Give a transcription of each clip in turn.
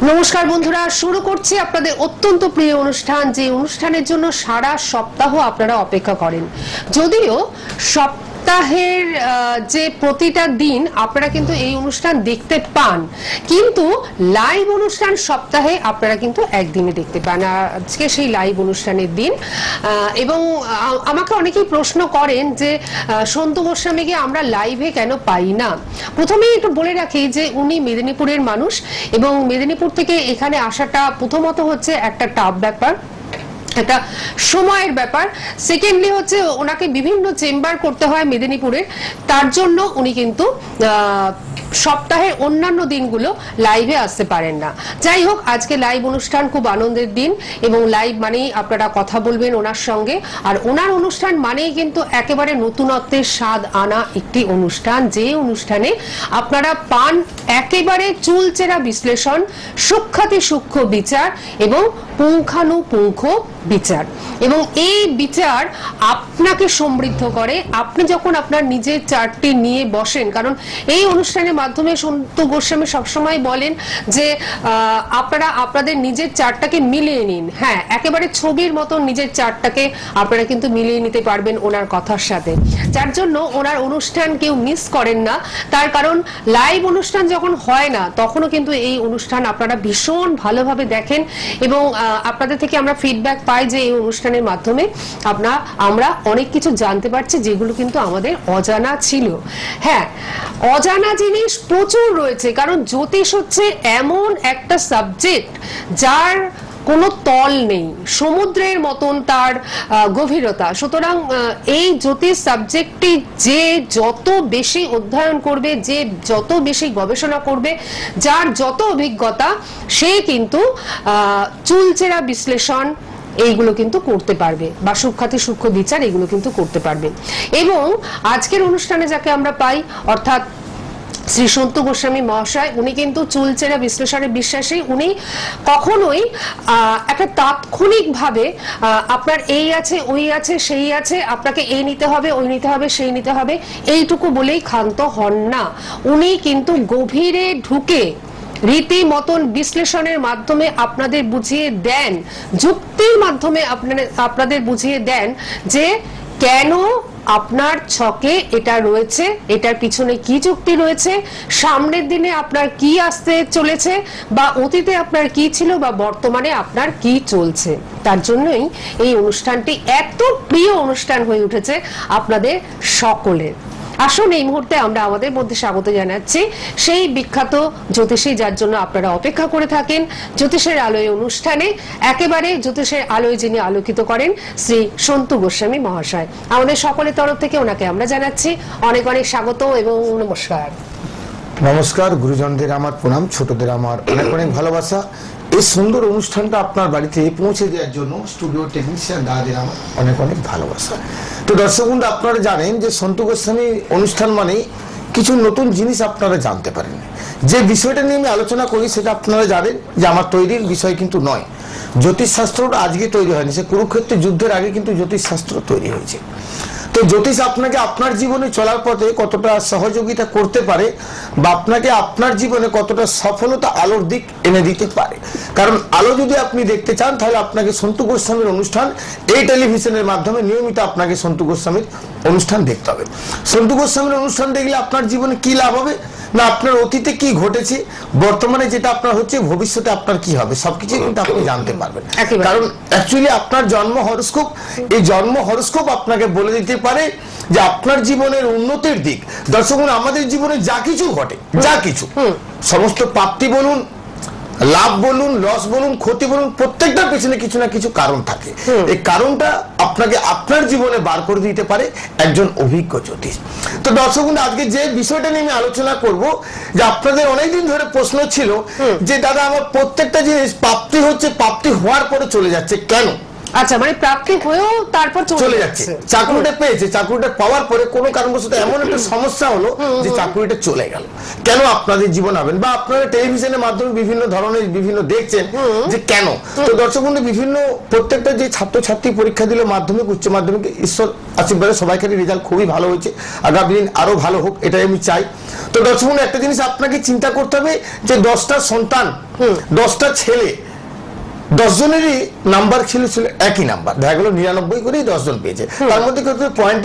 নমস্কার বন্ধুরা, শুরু করছি আপনাদের অত্যন্ত প্রিয় অনুষ্ঠান, যে অনুষ্ঠানের জন্য সারা সপ্তাহ আপনারা অপেক্ষা করেন। যদিও সপ্তাহের যে প্রতিটা দিন আপনারা কিন্তু এই অনুষ্ঠান দেখতে পান, কিন্তু লাইভ অনুষ্ঠান সপ্তাহে আপনারা কিন্তু একদিনে দেখতে পান। আজকে সেই লাইভ অনুষ্ঠানের দিন। এবং আমাকে অনেকেই প্রশ্ন করেন যে সন্তু গোস্বামীকে আমরা লাইভে কেন পাই না। প্রথমেই একটু বলে রাখি যে উনি মেদিনীপুরের মানুষ, এবং মেদিনীপুর থেকে এখানে আসাটা প্রথমত হচ্ছে একটা টাফ ব্যাপার, একটা সময়ের ব্যাপার। সেকেন্ডলি হচ্ছে ওনাকে বিভিন্ন চেম্বার করতে হয় মেদিনীপুরের, তার জন্য উনি কিন্তু সপ্তাহের অন্যান্য দিনগুলো লাইভে আসতে পারেন না। যাই হোক, আজকে লাইভ অনুষ্ঠান খুব আনন্দের দিন, এবং লাইভ মানেই আপনারা কথা বলবেন ওনার সঙ্গে। আর ওনার অনুষ্ঠান মানেই কিন্তু একেবারে নতুনত্বের স্বাদ আনা একটি অনুষ্ঠান, যে অনুষ্ঠানে আপনারা পান একেবারে চুলচেরা বিশ্লেষণ, সূক্ষ্মাতি সূক্ষ্ম বিচার এবং পুঙ্খানুপুঙ্খ বিচার। এবং এই বিচার আপনাকে সমৃদ্ধ করে। আপনি যখন আপনার নিজের চার্টটি নিয়ে বসেন, কারণ এই অনুষ্ঠানের মাধ্যমে সন্তু গোস্বামী সবসময় বলেন যে আপনারা আপনাদের নিজের চার্টটাকে মিলিয়ে নিন। হ্যাঁ, একেবারে ছবির মতো নিজের চার্টটাকে আপনারা কিন্তু মিলিয়ে নিতে পারবেন ওনার কথার সাথে, যার জন্য ওনার অনুষ্ঠান কেউ মিস করেন না। তার কারণ লাইভ অনুষ্ঠান যখন হয় না, তখনও কিন্তু এই অনুষ্ঠান আপনারা ভীষণ ভালোভাবে দেখেন, এবং আপনাদের থেকে আমরা ফিডব্যাক পাই যে এই অনুষ্ঠানের মাধ্যমে আমরা অনেক কিছু জানতে পারছি, যেগুলো কিন্তু আমাদের অজানা ছিল। হ্যাঁ, অজানা জিনিস প্রচুর রয়েছে, কারণ জ্যোতিষ হচ্ছে এমন একটা সাবজেক্ট যার কোনো তল নেই, সমুদ্রের মতন তার গভীরতা। সুতরাং এই জ্যোতিষ সাবজেক্টটি যে যত বেশি অধ্যয়ন করবে, যে যত বেশি গবেষণা করবে, যার যত অভিজ্ঞতা, সে কিন্তু চুলচেরা বিশ্লেষণ এইগুলো কিন্তু করতে পারবে, বা সূক্ষ্মাতি সূক্ষ্ম বিচার এগুলো কিন্তু করতে পারবে। এবং আজকের অনুষ্ঠানে যাকে আমরা পাই, অর্থাৎ শ্রী সন্তু গোস্বামী মহাশয়, উনি কিন্তু চুলচেরা বিশ্লেষণে বিশ্বাসী। উনি কখনোই একটা তাৎক্ষণিক ভাবে আপনার এই আছে, ওই আছে, সেই আছে, আপনাকে এই নিতে হবে, ওই নিতে হবে, সেই নিতে হবে, এইটুকু বলেই ক্ষান্ত হন না। উনি কিন্তু গভীরে ঢুকে রীতিমতন বিশ্লেষণের মাধ্যমে আপনাদের বুঝিয়ে দেন, যুক্তির মাধ্যমে আপনাদের বুঝিয়ে দেন যে কেন আপনার ছকে এটা রয়েছে, এটার পিছনে কি যুক্তি রয়েছে, সামনের দিনে আপনার কি আসতে চলেছে, বা অতীতে আপনার কি ছিল, বা বর্তমানে আপনার কি চলছে। তার জন্যই এই অনুষ্ঠানটি এত প্রিয় অনুষ্ঠান হয়ে উঠেছে আপনাদের সকলের। আসুন এই মুহূর্তে আমরা আমাদের মধ্যে স্বাগত জানাচ্ছি সেই বিখ্যাত জ্যোতিষী, যার জন্য আপনারা অপেক্ষা করে থাকেন, জ্যোতিষের আলোয় অনুষ্ঠানে। একেবারে জ্যোতিষের আলোয় যিনি আলোকিত করেন, শ্রী সন্তু গোস্বামী মহাশয়। আমাদের সকলের তরফ থেকে ওনাকে আমরা জানাচ্ছি অনেক অনেক স্বাগত এবং নমস্কার। নমস্কার, গুরুজনদের আমার প্রণাম, ছোটদের আমার অনেক অনেক ভালোবাসা। এই সুন্দর অনুষ্ঠানটা আপনার বাড়িতে পৌঁছে দেওয়ার জন্য স্টুডিও টেকনিশিয়ান দাদাদের আমার অনেক অনেক ভালোবাসা। তো দর্শক বন্ধু, আপনারা জানেন যে সন্তু গোস্বামী অনুষ্ঠান মানে কিছু নতুন জিনিস আপনারা জানতে পারেন। যে বিষয়টা নিয়ে আমি আলোচনা করি সেটা আপনারা জানেন যে আমার তৈরির বিষয় কিন্তু নয়। জ্যোতিষশাস্ত্রটা আজকে তৈরি হয়নি, সে কুরুক্ষেত্রের যুদ্ধের আগে কিন্তু জ্যোতিষশাস্ত্র তৈরি হয়েছে। তো জ্যোতিষ আপনাকে আপনার জীবনে চলার পথে কতটা সহযোগিতা করতে পারে, বা আপনাকে আপনার জীবনে কতটা সফলতা আলোর দিক এনে দিতে পারে। কারণ আলো যদি আপনি দেখতে চান, তাহলে আপনাকে সন্তু গোস্বামীর অনুষ্ঠান এই টেলিভিশনের মাধ্যমে নিয়মিত আপনাকে সন্তু গোস্বামীর অনুষ্ঠান দেখতে হবে। সন্তু গোস্বামীর অনুষ্ঠান দেখলে আপনার জীবনে কি লাভ হবে, না আপনার অতীতে কি ঘটেছে, বর্তমানে যেটা আপনার হচ্ছে, ভবিষ্যতে আপনার কি হবে, সবকিছু কিন্তু আপনি জানতে পারবেন। কারণ অ্যাকচুয়ালি আপনার জন্ম হরোস্কোপ, এই জন্ম হরোস্কোপ আপনাকে বলে দিতে পারে যে আপনার জীবনের উন্নতির দিক। দর্শক, আমাদের জীবনে যা কিছু ঘটে, যা কিছু সমস্ত প্রাপ্তি বলুন, লাভ বলুন, লস বলুন, ক্ষতি বলুন, প্রত্যেকটার পেছনে কিছু না কিছু কারণ থাকে। এই কারণটা আপনাকে আপনার জীবনে বার করে দিতে পারে একজন অভিজ্ঞ জ্যোতিষ। তো দর্শক, আজকে যে বিষয়টা নিয়ে আমি আলোচনা করব, যে আপনাদের অনেকদিন ধরে প্রশ্ন ছিল যে দাদা আমার প্রত্যেকটা জিনিস প্রাপ্তি হচ্ছে, প্রাপ্তি হওয়ার পরে চলে যাচ্ছে কেন? আচ্ছা, মানে প্রাপ্তি হয়েও তারপর চলে যাচ্ছে। চাকরিটা পেয়েছে, চাকরিটা পাওয়ার পরে কোনো কারণবশত এমন একটা সমস্যা হলো যে চাকরিটা চলে গেল। কেন আপনাদের জীবন হবেন, বা আপনারা টেলিভিশনের মাধ্যমে বিভিন্ন ধরনের বিভিন্ন দেখছেন যে কেন। তো দর্শক বন্ধু, বিভিন্ন প্রত্যেকটা যে ছাত্রছাত্রী পরীক্ষা দিল, মাধ্যমিক, উচ্চ মাধ্যমিক, ঈশ্বর আশীর্বাদে সবাইকারই রেজাল্ট খুবই ভালো হয়েছে। আগামী দিন আরো ভালো হোক, এটাই আমি চাই। তো দর্শক বন্ধু, একটা জিনিস আপনাকে চিন্তা করতে হবে যে 10টা সন্তান, 10টা ছেলে, 10 জনেরই নাম্বার ছিল একই নাম্বার, দেখা গেল 99 করেই 10 জন পেয়েছে, তার মধ্যে পয়েন্টে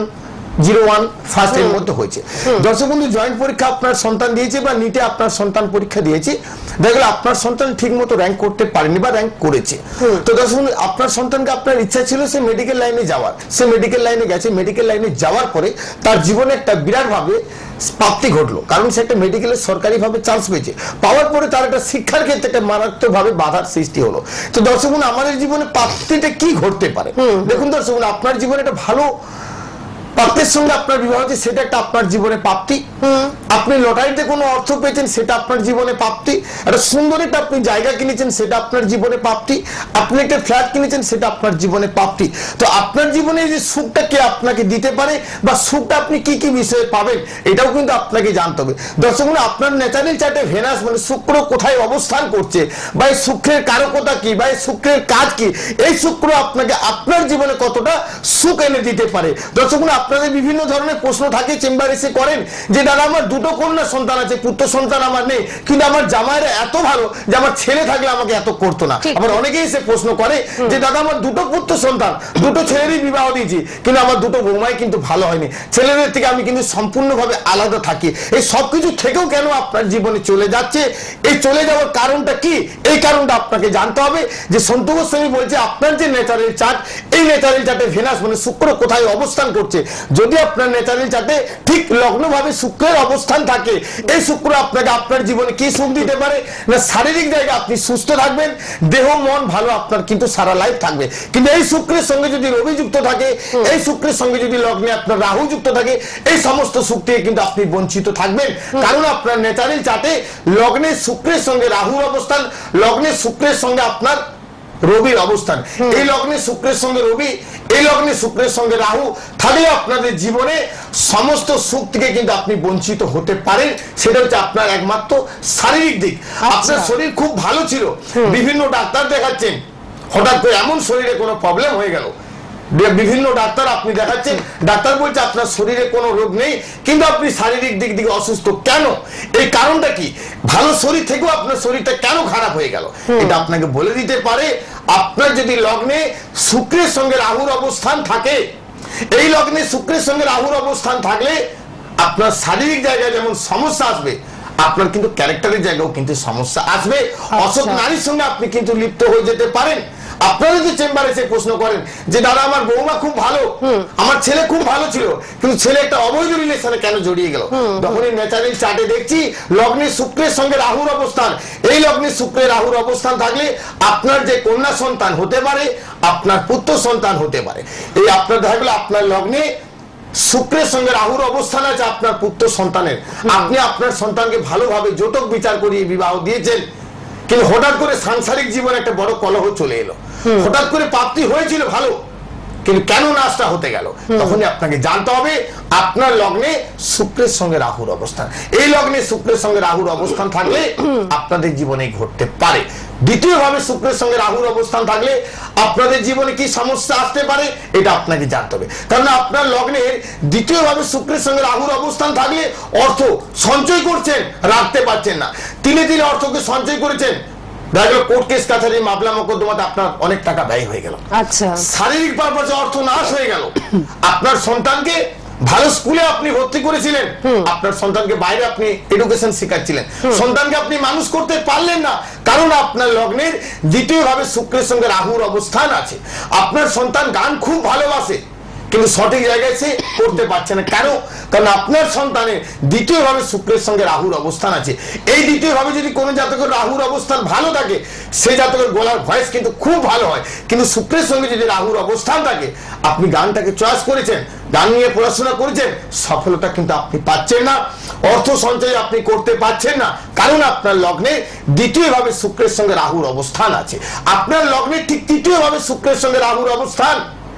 101 ফার্স্ট এর মধ্যে হয়েছে। দর্শক বন্ধু, জয়েন্ট পরীক্ষা আপনার সন্তান দিয়েছে বা নিটে আপনার সন্তান পরীক্ষা দিয়েছে, দেখা গেল আপনার সন্তান ঠিক মতো র্যাঙ্ক করতে পারেনি বা র্যাঙ্ক করেছে। তো দর্শক বন্ধু, আপনার সন্তানকে, আপনার ইচ্ছা ছিল সে মেডিকেল লাইনে যাওয়ার, সে মেডিকেল লাইনে গেছে, মেডিকেল লাইনে যাওয়ার পরে তার জীবনে একটা বিরাট ভাবে প্রাপ্তি ঘটলো, কারণ সে একটা মেডিকেলের সরকারি ভাবে চান্স পেয়েছে, পাওয়ার পরে তার একটা শিক্ষার ক্ষেত্রে একটা মারাত্মক ভাবে বাধার সৃষ্টি হলো। তো দর্শক বন্ধু, আমাদের জীবনে প্রাপ্তিটা কি ঘটতে পারে? দেখুন দর্শক বন্ধু, আপনার জীবনে একটা ভালো প্রাপ্তির সঙ্গে আপনার বিবাহ হচ্ছে, সেটা একটা আপনার জীবনে প্রাপ্তি। আপনি লটারিতে কোনো অর্থ পেয়েছেন, সেটা আপনার জীবনে প্রাপ্তি। একটা সুন্দর একটা আপনি জায়গা কিনেছেন, সেটা আপনার জীবনে প্রাপ্তি। আপনি একটা ফ্ল্যাট কিনেছেন, সেটা আপনার জীবনে প্রাপ্তি। তো আপনার জীবনে যে সুখটা কে আপনাকে দিতে পারে বা সুখটা আপনি কি কি বিষয়ে পাবেন, এটাও কিন্তু আপনাকে জানতে হবে। দর্শক বন্ধু, আপনার ন্যাচারাল চার্টে ভেনাস মানে শুক্র কোথায় অবস্থান করছে, বা এই শুক্রের কারকতা কি, বা এই শুক্রের কাজ কি, এই শুক্র আপনাকে আপনার জীবনে কতটা সুখ এনে দিতে পারে। দর্শক বন্ধু, আপনাদের বিভিন্ন ধরনের প্রশ্ন থাকে, চেম্বার এসে করেন যে দাদা আমার 2টো কন্যা সন্তান আছে, পুত্র সন্তান আমার নেই, কিন্তু আমার জামাইরা এত ভালো যে আমার ছেলে থাকলে আমাকে এত করতো না। আবার অনেকেই এসে প্রশ্ন করে যে দাদা আমার 2টো পুত্র সন্তান, 2টো ছেলেরই বিবাহ দিয়েছি, কিন্তু আমার 2টো বৌমাই কিন্তু ভালো হয়নি, ছেলেদের থেকে আমি কিন্তু সম্পূর্ণভাবে আলাদা থাকি। এই সবকিছু থেকেও কেন আপনার জীবনে চলে যাচ্ছে, এই চলে যাওয়ার কারণটা কি, এই কারণটা আপনাকে জানতে হবে। যে সন্তু গোস্বামী বলছে আপনার যে ন্যাচারাল চার্ট, এই ন্যাচারাল চার্টে ভেনাস মানে শুক্র কোথায় অবস্থান করছে, যদি আপনার ন্যাচারাল চার্টে ঠিক লগ্নভাবে শুক্রের অবস্থান থাকে, এই শুক্র আপনাকে আপনার জীবনে কি সুখ দিতে পারে না, শারীরিক জায়গায় আপনি সুস্থ থাকবেন, দেহ মন ভালো আপনার কিন্তু সারা লাইফ থাকবে। কিন্তু এই শুক্রের সঙ্গে যদি রবি যুক্ত থাকে, এই শুক্রের সঙ্গে যদি লগ্নে আপনার রাহু যুক্ত থাকে, এই সমস্ত সুখ থেকে কিন্তু আপনি বঞ্চিত থাকবেন। কারণ আপনার ন্যাচারাল চার্টে লগ্নে শুক্রের সঙ্গে রাহুর অবস্থান, লগ্নে শুক্রের সঙ্গে আপনার রবির অবস্থান, এই লগ্নে শুক্রের সঙ্গে রবি, এই লগ্নে শুক্রের সঙ্গে রাহু থাকলে আপনাদের জীবনে সমস্ত সুখ থেকে কিন্তু আপনি বঞ্চিত হতে পারেন। সেটা হচ্ছে আপনার একমাত্র শারীরিক দিক। আপনার শরীর খুব ভালো ছিল, বিভিন্ন ডাক্তার দেখাচ্ছেন, হঠাৎ করে এমন শরীরে কোনো প্রবলেম হয়ে গেল, বিভিন্ন ডাক্তার আপনি দেখাচ্ছেন, ডাক্তার বলছে আপনার শরীরে কোনো রোগ নেই, কিন্তু আপনি শারীরিক দিক থেকে অসুস্থ কেন, এই কারণটা কি, ভালো শরীর থেকেও আপনার শরীরটা কেন খারাপ হয়ে গেল, এটা আপনাকে বলে দিতে পারে। আপনার যদি লগ্নে শুক্রের সঙ্গে রাহুর অবস্থান থাকে, এই লগ্নে শুক্রের সঙ্গে রাহুর অবস্থান থাকলে আপনার শারীরিক জায়গায় যেমন সমস্যা আসবে, আপনার কিন্তু ক্যারেক্টারের জায়গাও কিন্তু সমস্যা আসবে। অসৎ নারীর সঙ্গে আপনি কিন্তু লিপ্ত হয়ে যেতে পারেন। আপনারা যে চেম্বারে এসে প্রশ্ন করেন যে দাদা আমার বৌমা খুব ভালো, আমার ছেলে খুব ভালো ছিল, কিন্তু ছেলে একটা অবৈধ রিলেশনে কেন জড়িয়ে গেল, তখনই ন্যাচারাল চার্টে দেখছি লগ্নে শুক্রের সঙ্গে রাহুর অবস্থান, এই লগ্নে শুক্রের রাহুর অবস্থান থাকলে আপনার যে কন্যা সন্তান হতে পারে, আপনার পুত্র সন্তান হতে পারে। এই আপনার দেখা গেল আপনার লগ্নে শুক্রের সঙ্গে রাহুর অবস্থান আছে আপনার পুত্র সন্তানের, আপনি আপনার সন্তানকে ভালোভাবে জটক বিচার করিয়ে বিবাহ দিয়েছেন, কিন্তু হঠাৎ করে সাংসারিক জীবনে একটা বড় কলহ চলে এলো, হঠাৎ করে প্রাপ্তি হয়েছিল ভালো, কিন্তু কেন নাশটা হতে গেল, তখনই আপনাকে জানতে হবে আপনার লগ্নে শুক্রের সঙ্গে রাহুর অবস্থান, এই লগ্নে শুক্রের সঙ্গে রাহুর অবস্থান থাকলে আপনাদের জীবনে ঘটতে পারে। দ্বিতীয়ভাবে শুক্রের সঙ্গে রাহুর অবস্থান থাকলে আপনাদের জীবনে কি সমস্যা আসতে পারে, এটা আপনাকে জানতে হবে। কারণ আপনার লগ্নের দ্বিতীয়ভাবে শুক্রের সঙ্গে রাহুর অবস্থান থাকলে অর্থ সঞ্চয় করছেন, রাখতে পারছেন না, তিনে তিনে অর্থকে সঞ্চয় করেছেন, দেখা গেল কোর্ট কেস কাছারি মামলা মোকদ্দমাতে আপনার অনেক টাকা ব্যয় হয়ে গেল, আচ্ছা শারীরিক পারপাসে অর্থ নাশ হয়ে গেল, আপনার সন্তানকে ভালো স্কুলে আপনি ভর্তি করেছিলেন, আপনার সন্তানকে বাইরে আপনি এডুকেশন শেখাচ্ছিলেন, সন্তানকে আপনি মানুষ করতে পারলেন না, কারণ আপনার লগ্নের দ্বিতীয়ভাবে শুক্রের সঙ্গে রাহুর অবস্থান আছে। আপনার সন্তান গান খুব ভালোবাসে, কিন্তু সঠিক জায়গায় সে করতে পারছে না, কেন, কারণ আপনার সন্তানের দ্বিতীয়ভাবে শুক্রের সঙ্গে রাহুর অবস্থান আছে। এই দ্বিতীয়ভাবে যদি কোনো জাতকের রাহুর অবস্থান ভালো থাকে, সেই জাতকের গলার ভয়েস কিন্তু খুব ভালো হয়, কিন্তু শুক্রের সঙ্গে যদি রাহুর অবস্থান থাকে, আপনি গানটাকে চয়েস করেছেন, গান নিয়ে পড়াশোনা করেছেন, সফলতা কিন্তু আপনি পাচ্ছেন না, অর্থ সঞ্চয় আপনি করতে পারছেন না, কারণ আপনার লগ্নে দ্বিতীয়ভাবে শুক্রের সঙ্গে রাহুর অবস্থান আছে। আপনার লগ্নে ঠিক তৃতীয়ভাবে শুক্রের সঙ্গে রাহুর অবস্থান,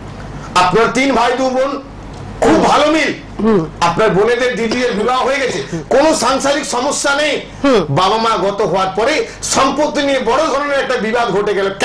আপনার 3 ভাই 2 বোন খুব ভালো মিল, আপনার বোনেদের দিদির বিবাহ হয়ে গেছে, কোনো সাংসারিক সমস্যা নেই, বাবা মা গত হওয়ার পরে সম্পত্তি নিয়ে বড় ধরনের একটা বিবাদ ঘটে গেল, কেন,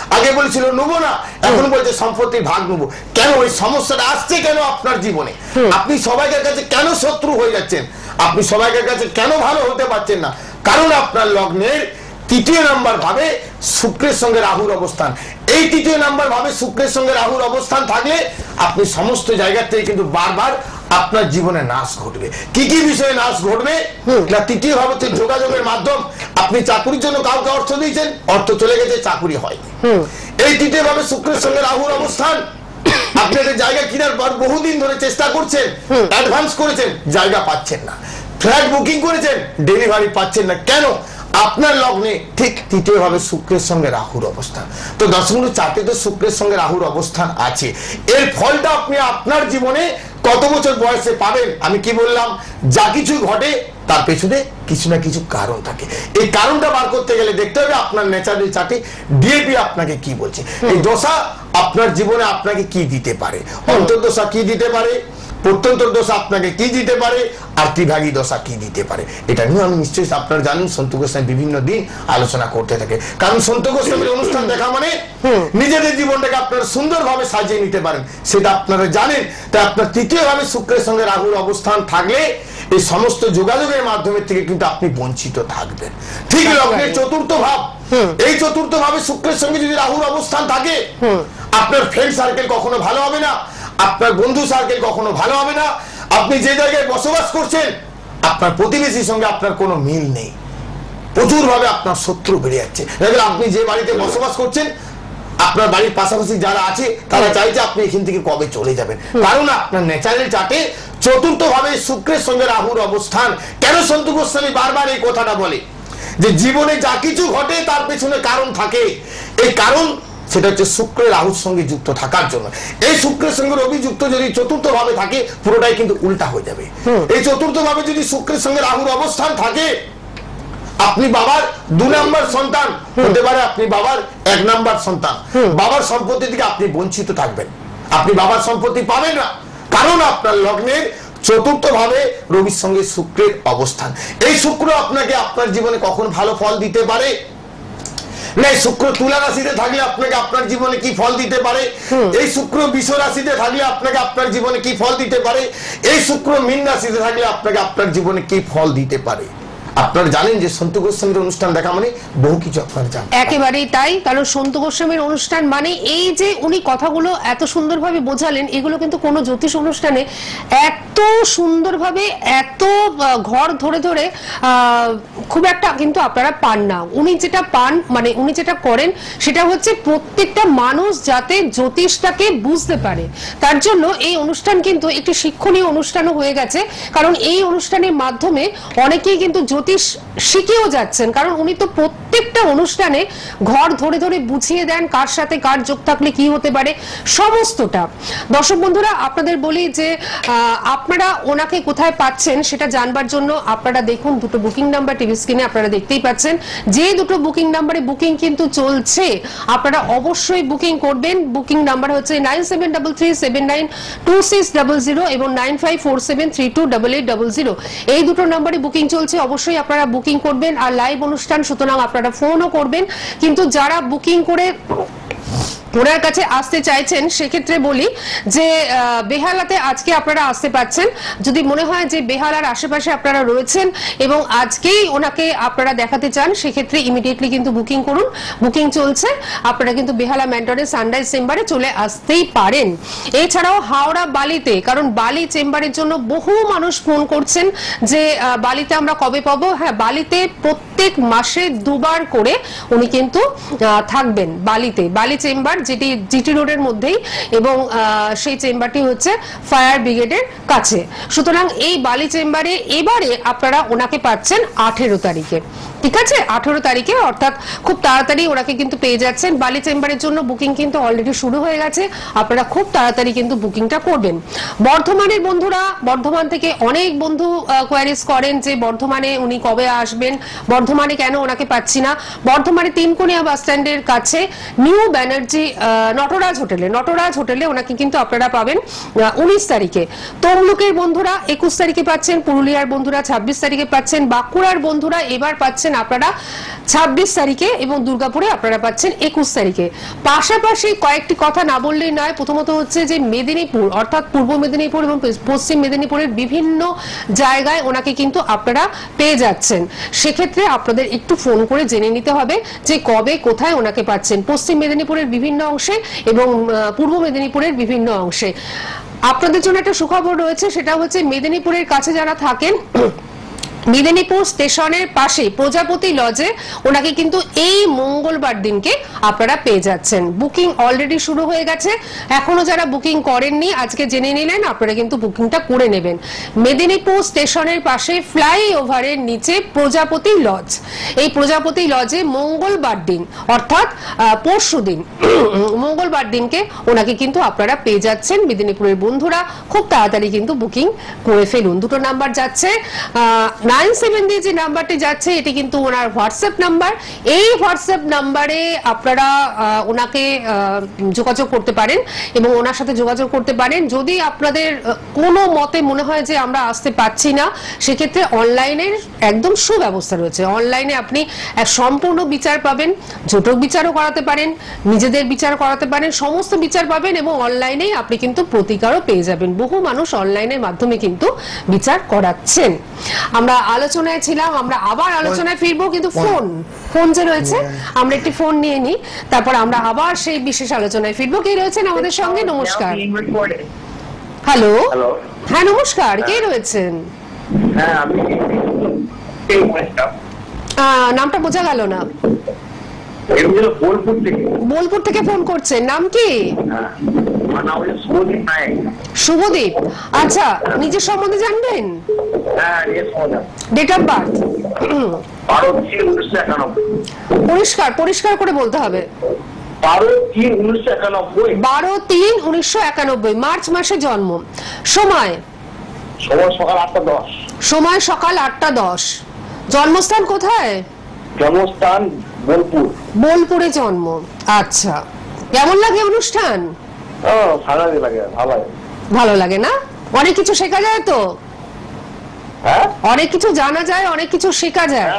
আগে বলেছিল নেবো না, এখন বলছে সম্পত্তির ভাগ নেবো। কেন এই সমস্যাটা আসছে কেন আপনার জীবনে? আপনি সবাইকার কাছে কেন শত্রু হয়ে যাচ্ছেন? আপনি সবাইকার কাছে কেন ভালো হতে পারছেন না? কারণ আপনার লগ্নের ৩য় নাম্বার ভাবে শুক্রের সঙ্গে রাহুর অবস্থান। এই ৩য় নাম্বার ভাবে শুক্রের সঙ্গে রাহুর অবস্থান থাকলে আপনি সমস্ত জায়গা থেকে কিন্তু বারবার আপনার জীবনে নাশ ঘটবে। কি কি বিষয়ে নাশ ঘটবে? না, ৩য় ভাবে হচ্ছে যোগাযোগের মাধ্যম। আপনি চাকুরির জন্য কাউকে অর্থ দিয়েছেন, অর্থ চলে গেছে, চাকুরি হয়। এই ৩য় ভাবে শুক্রের সঙ্গে রাহুর অবস্থান। আপনি একটা জায়গা কেনার পর বহুদিন ধরে চেষ্টা করছেন, অ্যাডভান্স করেছেন, জায়গা পাচ্ছেন না। ফ্ল্যাট বুকিং করেছেন, ডেলিভারি পাচ্ছেন না। কেন? আপনার লগ্নে ঠিক ৩য় ভাবে শুক্রের সঙ্গে রাহুর অবস্থান। তো দর্শক, চারটে তো শুক্রের সঙ্গে রাহুর অবস্থান আছে। এর ফলটা আপনি আপনার জীবনে কত বছর বয়সে পাবেন? আমি কি বললাম, যা কিছু ঘটে তার পেছনে কিছু না কিছু কারণ থাকে। এই কারণটা বার করতে গেলে দেখতে হবে আপনার ন্যাচারাল চার্টে ডিএপি আপনাকে কি বলছে। এই দশা আপনার জীবনে আপনাকে কি দিতে পারে? অন্তর্দশা কি দিতে পারে, প্রত্যন্তর দশা আপনাকে কি দিতে পারে, আর ত্রিভাগী দশা কি দিতে পারে, এটা নিয়ে আমি নিশ্চয়ই আপনারা জানেন সন্তু গোস্বামী বিভিন্ন দিন আলোচনা করতে থাকে। কারণ সন্তু গোস্বামীর অনুষ্ঠান দেখা মানে নিজেদের জীবনটাকে আপনারা সুন্দরভাবে সাজিয়ে নিতে পারেন, সেটা আপনারা জানেন। তাই আপনার ৩য় ভাবে শুক্রের সঙ্গে রাহুর অবস্থান থাকলে এই সমস্ত যোগাযোগের মাধ্যমে থেকে কিন্তু আপনি বঞ্চিত থাকবেন। ঠিক লগ্নের ৪র্থ ভাব, এই ৪র্থ ভাবে শুক্রের সঙ্গে যদি রাহুর অবস্থান থাকে, আপনার ফ্রেন্ড সার্কেল কখনো ভালো হবে না, আপনার বন্ধু সার্কেল কখনো ভালো হবে না। আপনি যে জায়গায় বসবাস করছেন, আপনার প্রতিবেশীর সঙ্গে আপনার কোনো মিল নেই, প্রচুর ভাবে আপনার শত্রু বেড়ে যাচ্ছে। আপনি যে বাড়িতে বসবাস করছেন, আপনার বাড়ির পাশাপাশি যারা আছে তারা চাইছে আপনি এখান থেকে কবে চলে যাবেন। কারণ আপনার ন্যাচারাল চার্টে ৪র্থ ভাবে শুক্রের সঙ্গে রাহুর অবস্থান। কেন সন্তু গোস্বামী বারবার এই কথাটা বলে যে জীবনে যা কিছু ঘটে তার পেছনে কারণ থাকে। এই কারণ সেটা হচ্ছে শুক্রের রাহুর সঙ্গে যুক্ত থাকার জন্য। এই শুক্রের সঙ্গে রবি যুক্ত যদি ৪র্থ ভাবে থাকে, পুরোটাই কিন্তু উল্টা হয়ে যাবে। এই ৪র্থ ভাবে যদি শুক্রের সঙ্গে রাহুর অবস্থান থাকে, আপনি বাবার ২ নাম্বার সন্তান হতে পারে, আপনি বাবার ১ নাম্বার সন্তান। বাবার সম্পত্তি থেকে আপনি বঞ্চিত থাকবেন, আপনি বাবার সম্পত্তি পাবেন না। কারণ আপনার লগ্নের ৪র্থ ভাবে রবির সঙ্গে শুক্রের অবস্থান। এই শুক্র আপনাকে আপনার জীবনে কখন ভালো ফল দিতে পারে? না, শুক্র তুলা রাশিতে থাকলে আপনাকে আপনার জীবনে কি ফল দিতে পারে? এই শুক্র বৃষ রাশিতে থাকলে আপনাকে আপনার জীবনে কি ফল দিতে পারে? এই শুক্র মীন রাশিতে থাকলে আপনাকে আপনার জীবনে কি ফল দিতে পারে? আপনারা জানেন যে সন্তু গোস্বামীর অনুষ্ঠান দেখা মানে বহু কিছু আপনারা জানেন। একেবারেই তাই। কারণ সন্তু গোস্বামীর অনুষ্ঠান মানে এই যে উনি কথাগুলো এত সুন্দরভাবে বোঝালেন, এগুলো কিন্তু কোনো জ্যোতিষ অনুষ্ঠানে এত সুন্দরভাবে এত ঘর ধরে ধরে খুব একটা কিন্তু আপনারা পান না। উনি যেটা পান, মানে উনি যেটা করেন, সেটা হচ্ছে প্রত্যেকটা মানুষ যাতে জ্যোতিষটাকে বুঝতে পারে। তার জন্য এই অনুষ্ঠান কিন্তু একটি শিক্ষণীয় অনুষ্ঠানও হয়ে গেছে। কারণ এই অনুষ্ঠানের মাধ্যমে অনেকেই কিন্তু জ্যোতিষ শিখেও যাচ্ছেন। কারণ উনি তো প্রত্যেকটা অনুষ্ঠানে ঘর ধরে ধরে বুঝিয়ে দেন কার সাথে কার যোগ থাকলে কি হতে পারে, সমস্তটা। দর্শক বন্ধুরা, আপনাদের বলি যে আপনারা ওনাকে কোথায় পাচ্ছেন সেটা জানবার জন্য আপনারা দেখুন দুটো বুকিং নাম্বার টিভি স্ক্রিনে আপনারা দেখতেই পাচ্ছেন। যে দুটো বুকিং নাম্বারে বুকিং কিন্তু চলছে, আপনারা অবশ্যই বুকিং করবেন। বুকিং নাম্বার হচ্ছে 9733792600 এবং 9547328800। এই দুটো নাম্বারে বুকিং চলছে, অবশ্যই আপনারা বুকিং করবেন। আর লাইভ অনুষ্ঠান, সুতরাং আপনারা ফোনও করবেন। কিন্তু যারা বুকিং করে ওনার কাছে আসতে চাইছেন, সেক্ষেত্রে বলি যে বেহালাতে আজকে আপনারা আসতে পাচ্ছেন। যদি মনে হয় যে বেহালার আশেপাশে আপনারা রয়েছেন এবং আজকেই ওনাকে আপনারা দেখাতে চান, সেক্ষেত্রে ইমিডিয়েটলি কিন্তু বুকিং করুন। বুকিং চলছে, আপনারা কিন্তু বেহালা ম্যান্টনের সানরাইজ চেম্বারে চলে আসতেই পারেন। এছাড়াও হাওড়া বালিতে, কারণ বালি চেম্বারের জন্য বহু মানুষ ফোন করছেন যে বালিতে আমরা কবে পাবো। হ্যাঁ, বালিতে প্রত্যেক মাসে 2 বার করে উনি কিন্তু থাকবেন বালিতে। বালি চেম্বার যেটি জিটি রোডের মধ্যেই, এবং সেই চেম্বারটি হচ্ছে ফায়ার ব্রিগেডের কাছে। সুতরাং এই বালি চেম্বারে এবারে আপনারা ওনাকে পাচ্ছেন 18 তারিখে। ঠিক আছে, 18 তারিখে, অর্থাৎ খুব তাড়াতাড়ি ওনাকে কিন্তু পেয়ে যাচ্ছেন। বালি চেম্বারের জন্য বুকিং কিন্তু অলরেডি শুরু হয়ে গেছে, আপনারা খুব তাড়াতাড়ি কিন্তু বুকিংটা করবেন। বর্ধমানের বন্ধুরা, বর্ধমান থেকে অনেক বন্ধু কোয়ারিজ করেন যে বর্ধমানে উনি কবে আসবেন, বর্ধমানে কেন ওনাকে পাচ্ছি না। বর্ধমানে তিনকোনিয়া বাস স্ট্যান্ডের কাছে নিউ ব্যানার্জি নটরাজ হোটেলে ওনাকে কিন্তু আপনারা পাবেন 19 তারিখে। তমলুকের বন্ধুরা 21 তারিখে পাচ্ছেন, পুরুলিয়ার বন্ধুরা 26 তারিখে পাচ্ছেন, বাঁকুড়ার বন্ধুরা এবার পাচ্ছেন আপনারা 26 তারিখে এবং দুর্গাপুরে আপনারা পাচ্ছেন 21 তারিখে। পাশাপাশি কয়েকটি কথা না বললেই নয়। প্রথমত হচ্ছে যে মেদিনীপুর অর্থাৎ পূর্ব মেদিনীপুর এবং পশ্চিম মেদিনীপুরের বিভিন্ন জায়গায় ওনাকে কিন্তু আপনারা পেয়ে যাচ্ছেন। সেক্ষেত্রে আপনাদের একটু ফোন করে জেনে নিতে হবে যে কবে কোথায় ওনাকে পাচ্ছেন, পশ্চিম মেদিনীপুরের বিভিন্ন অংশে এবং পূর্ব মেদিনীপুরের বিভিন্ন অংশে। আপনাদের জন্য একটা সুখবর রয়েছে, সেটা হচ্ছে মেদিনীপুরের কাছে যারা থাকেন, মেদিনীপুর স্টেশনের পাশে প্রজাপতি লজে ওনাকে কিন্তু এই মঙ্গলবার দিনকে আপনারা পেয়ে যাচ্ছেন। বুকিং অলরেডি শুরু হয়ে গেছে, এখনো যারা বুকিং করেননি আজকে জেনে নিলেন, আপনারা কিন্তু বুকিংটা করে নেবেন। মেদিনীপুর স্টেশনের পাশে ফ্লাইওভারের নিচে প্রজাপতি লজ, এই প্রজাপতি লজে মঙ্গলবার দিন অর্থাৎ পরশু দিন মঙ্গলবার দিনকে ওনাকে কিন্তু আপনারা পেয়ে যাচ্ছেন। মেদিনীপুরের বন্ধুরা খুব তাড়াতাড়ি কিন্তু বুকিং করে ফেলুন। দুটো নাম্বার যাচ্ছে, 97 দিয়ে যে নাম্বারটি যাচ্ছে এটি কিন্তু ওনার হোয়াটসঅ্যাপ নাম্বার। এই হোয়াটসঅ্যাপ নাম্বারে আপনারা ওনাকে যোগাযোগ করতে পারেন এবং ওনার সাথে যোগাযোগ করতে পারেন। যদি আপনাদের কোনো মতে মনে হয় যে আমরা আসতে পাচ্ছি না, সেক্ষেত্রে অনলাইনের একদম সুব্যবস্থা রয়েছে। অনলাইনে আপনি সম্পূর্ণ বিচার পাবেন, জটক বিচারও করাতে পারেন, নিজেদের বিচার করাতে পারেন, সমস্ত বিচার পাবেন এবং অনলাইনেই আপনি কিন্তু প্রতিকারও পেয়ে যাবেন। বহু মানুষ অনলাইনের মাধ্যমে কিন্তু বিচার করাচ্ছেন। আমরা আলোচনায় ছিলাম, আমরা আবার আলোচনায় ফিরবো, কিন্তু ফোন যে রয়েছে আমরা একটি ফোন নিয়ে নিই, তারপর আমরা আবার সেই বিশেষ আলোচনায় ফিরবো। কে রয়েছেন আমাদের সঙ্গে? নমস্কার। হ্যালো, হ্যাঁ নমস্কার, কে রয়েছেন? নামটা বোঝা গেল না। বোলপুর থেকে ফোন করছেন, নাম কি? শুভদীপ। আচ্ছা, নিজের সম্বন্ধে জানবেন? ডেট অফ বার্থ পরিষ্কার করে বলতে হবে। 12/3/1991, মার্চ মাসে জন্ম। সময় সকাল 8টা 10। জন্মস্থান কোথায়? জন্মস্থান বোলপুরে জন্ম। আচ্ছা, কেমন লাগে অনুষ্ঠান? ভালো লাগে না? অনেক কিছু শেখা যায় তো, অনেক কিছু জানা যায়, অনেক কিছু শেখা যায়।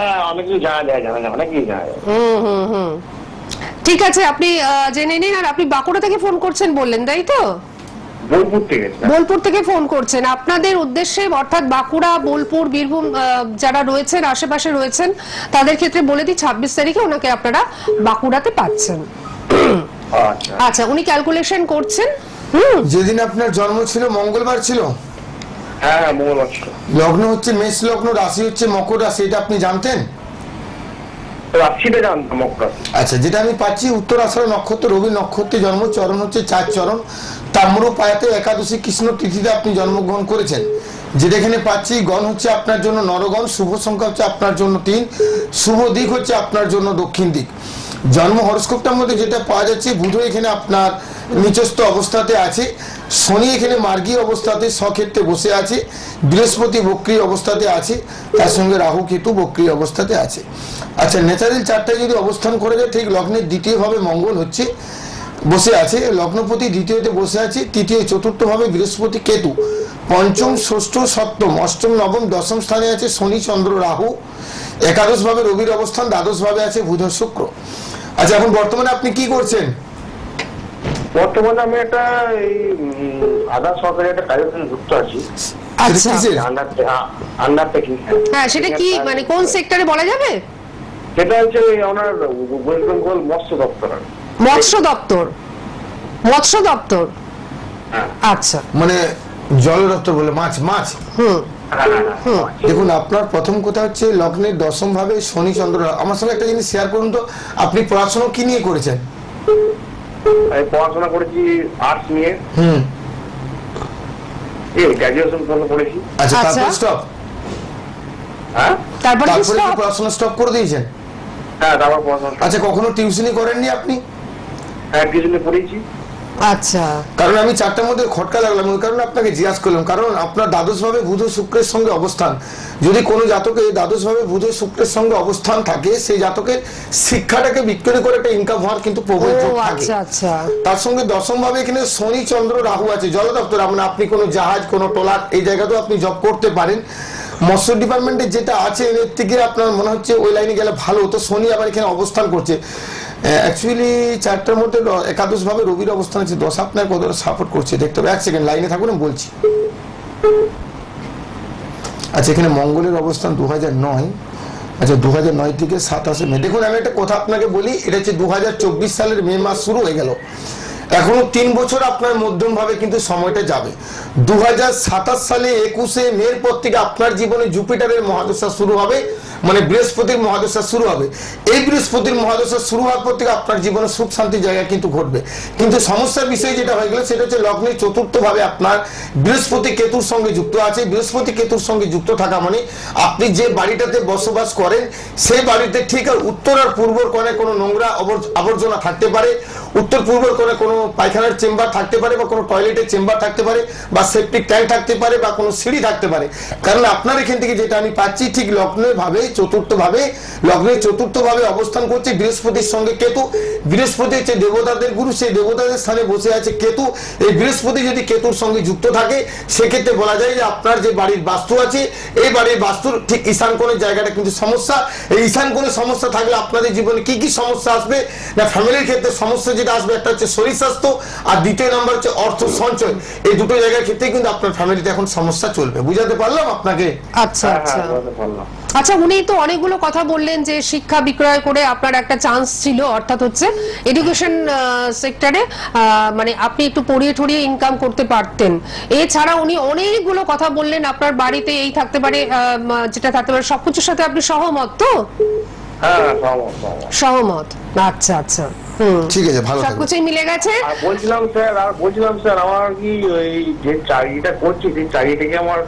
ঠিক আছে, আপনি জেনে নিন। আর আপনি বাঁকুড়া থেকে ফোন করছেন বললেন, তাই তো? বোলপুর থেকে ফোন করছেন। আপনাদের উদ্দেশ্যে অর্থাৎ বাঁকুড়া, বোলপুর, বীরভূম যারা রয়েছেন আশেপাশে রয়েছেন তাদের ক্ষেত্রে বলে দিই 26 তারিখে ওনাকে আপনারা বাঁকুড়াতে পাচ্ছেন। আচ্ছা, উনি ক্যালকুলেশন করছেন। যেদিন আপনার জন্ম ছিল মঙ্গলবার ছিল? হ্যাঁ, মঙ্গলবার ছিল। লগ্ন হচ্ছে মেষ লগ্ন, রাশি হচ্ছে মকর রাশি, এটা আপনি জানতেন? রাশিটা জানতাম, মকর রাশি। আচ্ছা, যেটা আমি পাচ্ছি উত্তর আষাঢ় নক্ষত্র, রবি নক্ষত্রে জন্ম, চরণ হচ্ছে 4 চরণ, তাম্র পায়াতে একাদশী কৃষ্ণ তিথিতে আপনি জন্মগ্রহণ করেছেন। যেটা এখানে পাচ্ছি গণ হচ্ছে আপনার জন্য নরগণ, শুভ সংখ্যা হচ্ছে আপনার জন্য 3, শুভ দিক হচ্ছে আপনার জন্য দক্ষিণ দিক। জন্ম হরস্কোপটার মধ্যে যেটা পাওয়া যাচ্ছে, বুধ এখানে আপনার নিচস্থ অবস্থাতে আছে, শনি এখানে মার্গীয় অবস্থাতে স্বক্ষেত্রে বসে আছে, বৃহস্পতি বক্রী অবস্থাতে আছে, তার সঙ্গে রাহু কেতু বক্রী অবস্থাতে আছে। আচ্ছা, ন্যাচারাল চারটায় যদি অবস্থান করে যায়, ঠিক লগ্নের দ্বিতীয়ভাবে মঙ্গল হচ্ছে বসে আছে, লগ্নপতি দ্বিতীয়তে বসে আছে, তৃতীয় চতুর্থভাবে বৃহস্পতি কেতু, পঞ্চম ষষ্ঠ সপ্তম অষ্টম নবম দশম স্থানে আছে শনি চন্দ্র রাহু, একাদশ ভাবে রবির অবস্থান, দ্বাদশ ভাবে আছে বুধ শুক্র। আচ্ছা, এখন বর্তমানে আপনি কি করছেন? বর্তমানে আমি একটা আধা সরকারি একটা কাজের সঙ্গে যুক্ত আছি। আচ্ছা, হ্যাঁ, সেটা কি মানে কোন সেক্টরে বলা যাবে? সেটা হচ্ছে ওনার ওয়েস্ট বেঙ্গল মৎস্য দপ্তর। মৎস্য দপ্তর। আচ্ছা, মানে জল দপ্তর বলে মাছ। দেখুন, আপনার প্রথম কথা হচ্ছে লগ্নের দশম ভাবে শনি চন্দ্র। আমার সঙ্গে একটা জিনিস শেয়ার করুন তো, আপনি পড়াশোনা কি নিয়ে করেছেন? পড়াশোনা করেছি আর্টস নিয়ে, গ্র্যাজুয়েশন করেছি। আচ্ছা, তারপর স্টপ? হ্যাঁ, তারপরে পড়াশোনা স্টপ করে দিয়েছেন? হ্যাঁ, তারপর পড়াশোনা। আচ্ছা, কখনো টিউশনি করেননি আপনি? হ্যাঁ, টিউশনি পড়েছি। আচ্ছা, কারণ আমি চারটার মধ্যে খটকা লাগলাম, ওই কারণে আপনাকে জিজ্ঞাসা করলাম। কারণ আপনার দ্বাদশ ভাবে বুধ শুক্রের সঙ্গে অবস্থান, যদি কোনো জাতকে দ্বাদশ ভাবে বুধ শুক্রের সঙ্গে অবস্থান থাকে, সেই জাতকের শিক্ষাটাকে বিক্রি করে একটা ইনকাম হওয়ার কিন্তু প্রবল যোগ থাকে। তার সঙ্গে দশম ভাবে এখানে শনি চন্দ্র রাহু আছে, জল দপ্তর। মানে আপনি কোনো জাহাজ, কোনো ট্রলার এই জায়গাতেও আপনি জব করতে পারেন। মৎস্য ডিপার্টমেন্টে যেটা আছে এর থেকে আপনার মনে হচ্ছে ওই লাইনে গেলে ভালো হতো। শনি আবার এখানে অবস্থান করছে, অ্যাকচুয়ালি চারটার মধ্যে একাদশ ভাবে রবির অবস্থান আছে, দশ আপনার কতটা সাপোর্ট করছে দেখতে হবে। এক সেকেন্ড লাইনে থাকুন, আমি বলছি। আচ্ছা, এখানে মঙ্গলের অবস্থান 2009, আচ্ছা 2009 থেকে 27 মে। দেখুন আমি একটা কথা আপনাকে বলি, এটা হচ্ছে 2024 সালের মে মাস শুরু হয়ে গেল, এখনো 3 বছর আপনার মধ্যম ভাবে কিন্তু সময়টা যাবে। 2027 সালে 21শে মের পর থেকে আপনার জীবনে জুপিটারের মহাদশা শুরু হবে, মানে বৃহস্পতির মহাদশা শুরু হবে। এই বৃহস্পতির মহাদশা শুরু হওয়ার পর থেকে আপনার জীবনে সুখ শান্তির জায়গা কিন্তু ঘটবে। কিন্তু সমস্যার বিষয় যেটা হয়ে গেল সেটা হচ্ছে লগ্নের চতুর্থ ভাবে আপনার বৃহস্পতি কেতুর সঙ্গে যুক্ত আছে। বৃহস্পতি কেতুর সঙ্গে যুক্ত থাকা মানে আপনি যে বাড়িটাতে বসবাস করেন সেই বাড়িতে ঠিক আর উত্তর আর পূর্বর কোণে কোনো নোংরা আবর্জনা থাকতে পারে, উত্তর পূর্বর কোণে কোনো পায়খানার চেম্বার থাকতে পারে, বা কোনো টয়লেটের চেম্বার থাকতে পারে, বা সেপটিক ট্যাঙ্ক থাকতে পারে, বা কোনো সিঁড়ি থাকতে পারে। কারণ আপনার এখান থেকে যেটা আমি পাচ্ছি, ঠিক লগ্নের ভাবে লগ্নের চতুর্থ ভাবে অবস্থান করছে বৃহস্পতির সঙ্গে কেতু। বৃহস্পতি হচ্ছে দেবতাদের গুরু, সেই দেবতাদের স্থানে বসে আছে কেতু। এই বৃহস্পতি যদি কেতুর সঙ্গে যুক্ত থাকে সেক্ষেত্রে বলা যায় যে আপনার যে বাড়ির বাস্তু আছে এই বাড়ির বাস্তুর ঠিক ঈশান কোণের জায়গাটা কিন্তু সমস্যা। এই ঈশান কোণে সমস্যা থাকলে আপনাদের জীবনে কি কি সমস্যা আসবে না, ফ্যামিলির ক্ষেত্রে সমস্যা যেটা আসবে একটা হচ্ছে শরীর স্বাস্থ্য, আর দ্বিতীয় নাম্বার হচ্ছে অর্থ সঞ্চয়। এই দুটো জায়গার ক্ষেত্রে কিন্তু আপনার ফ্যামিলিতে এখন সমস্যা চলবে। বুঝাতে পারলাম আপনাকে? আচ্ছা আচ্ছা আচ্ছা, উনি তো অনেকগুলো কথা বললেন যে শিক্ষা বিক্রয় করে আপনার একটা চান্স ছিল, অর্থাৎ হচ্ছে এডুকেশন সেক্টরে মানে আপনি একটু পড়িয়ে ঠড়িয়ে ইনকাম করতে পারতেন। এছাড়া উনি অনেকগুলো কথা বললেন আপনার বাড়িতে এই থাকতে পারে, যেটা থাকতে পারে, সবকিছুর সাথে আপনি সহমত তো? হ্যাঁ, সহমত। আচ্ছা আচ্ছা, ঠিক আছে, ভালো সবকিছুই মিলে গেছে। বলছিলাম স্যার আমার কি ওই যে চাকরিটা করছি সেই চাকরিটাকে আমার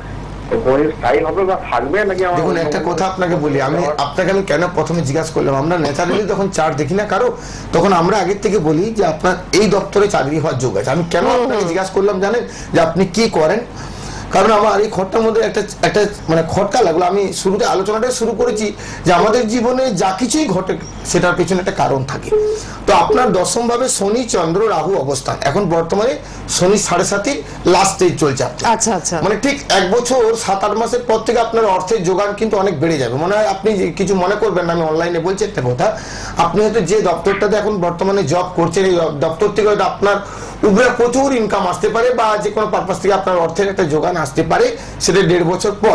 দেখুন একটা কথা আপনাকে বলি, আপনাকে আমি কেন প্রথমে জিজ্ঞাসা করলাম, আমরা ন্যাচারালি যখন চার্ট দেখি না কারো, তখন আমরা আগের থেকে বলি যে আপনার এই দপ্তরে চাকরি হওয়ার যোগ আছে। আমি কেন আপনাকে জিজ্ঞাসা করলাম জানেন, যে আপনি কি করেন? কারণ আমার এই খটটার মধ্যে একটা মানে খটকা লাগলো। আমি শুরুতে আলোচনাটা শুরু করেছি যে আমাদের জীবনে যা কিছুই ঘটে সেটার পেছনে একটা কারণ থাকে। তো আপনার দশম ভাবে শনি চন্দ্র রাহু অবস্থান, এখন বর্তমানে শনি 7.5 লাস্ট স্টেজ চলছে। আচ্ছা আচ্ছা, মানে ঠিক 1 বছর 7-8 মাসের পর থেকে আপনার অর্থের যোগান কিন্তু অনেক বেড়ে যাবে। মনে হয় আপনি কিছু মনে করবেন না, আমি অনলাইনে বলছি একটা কথা, আপনি হয়তো যে দপ্তরটাতে এখন বর্তমানে জব করছেন এই দপ্তর থেকে হয়তো আপনার উপরে প্রচুর ইনকাম আসতে পারে, বা যে কোনো পারপাস থেকে আপনার অর্থের একটা যোগান আসতে পারে, সেটা 1.5 বছর পর।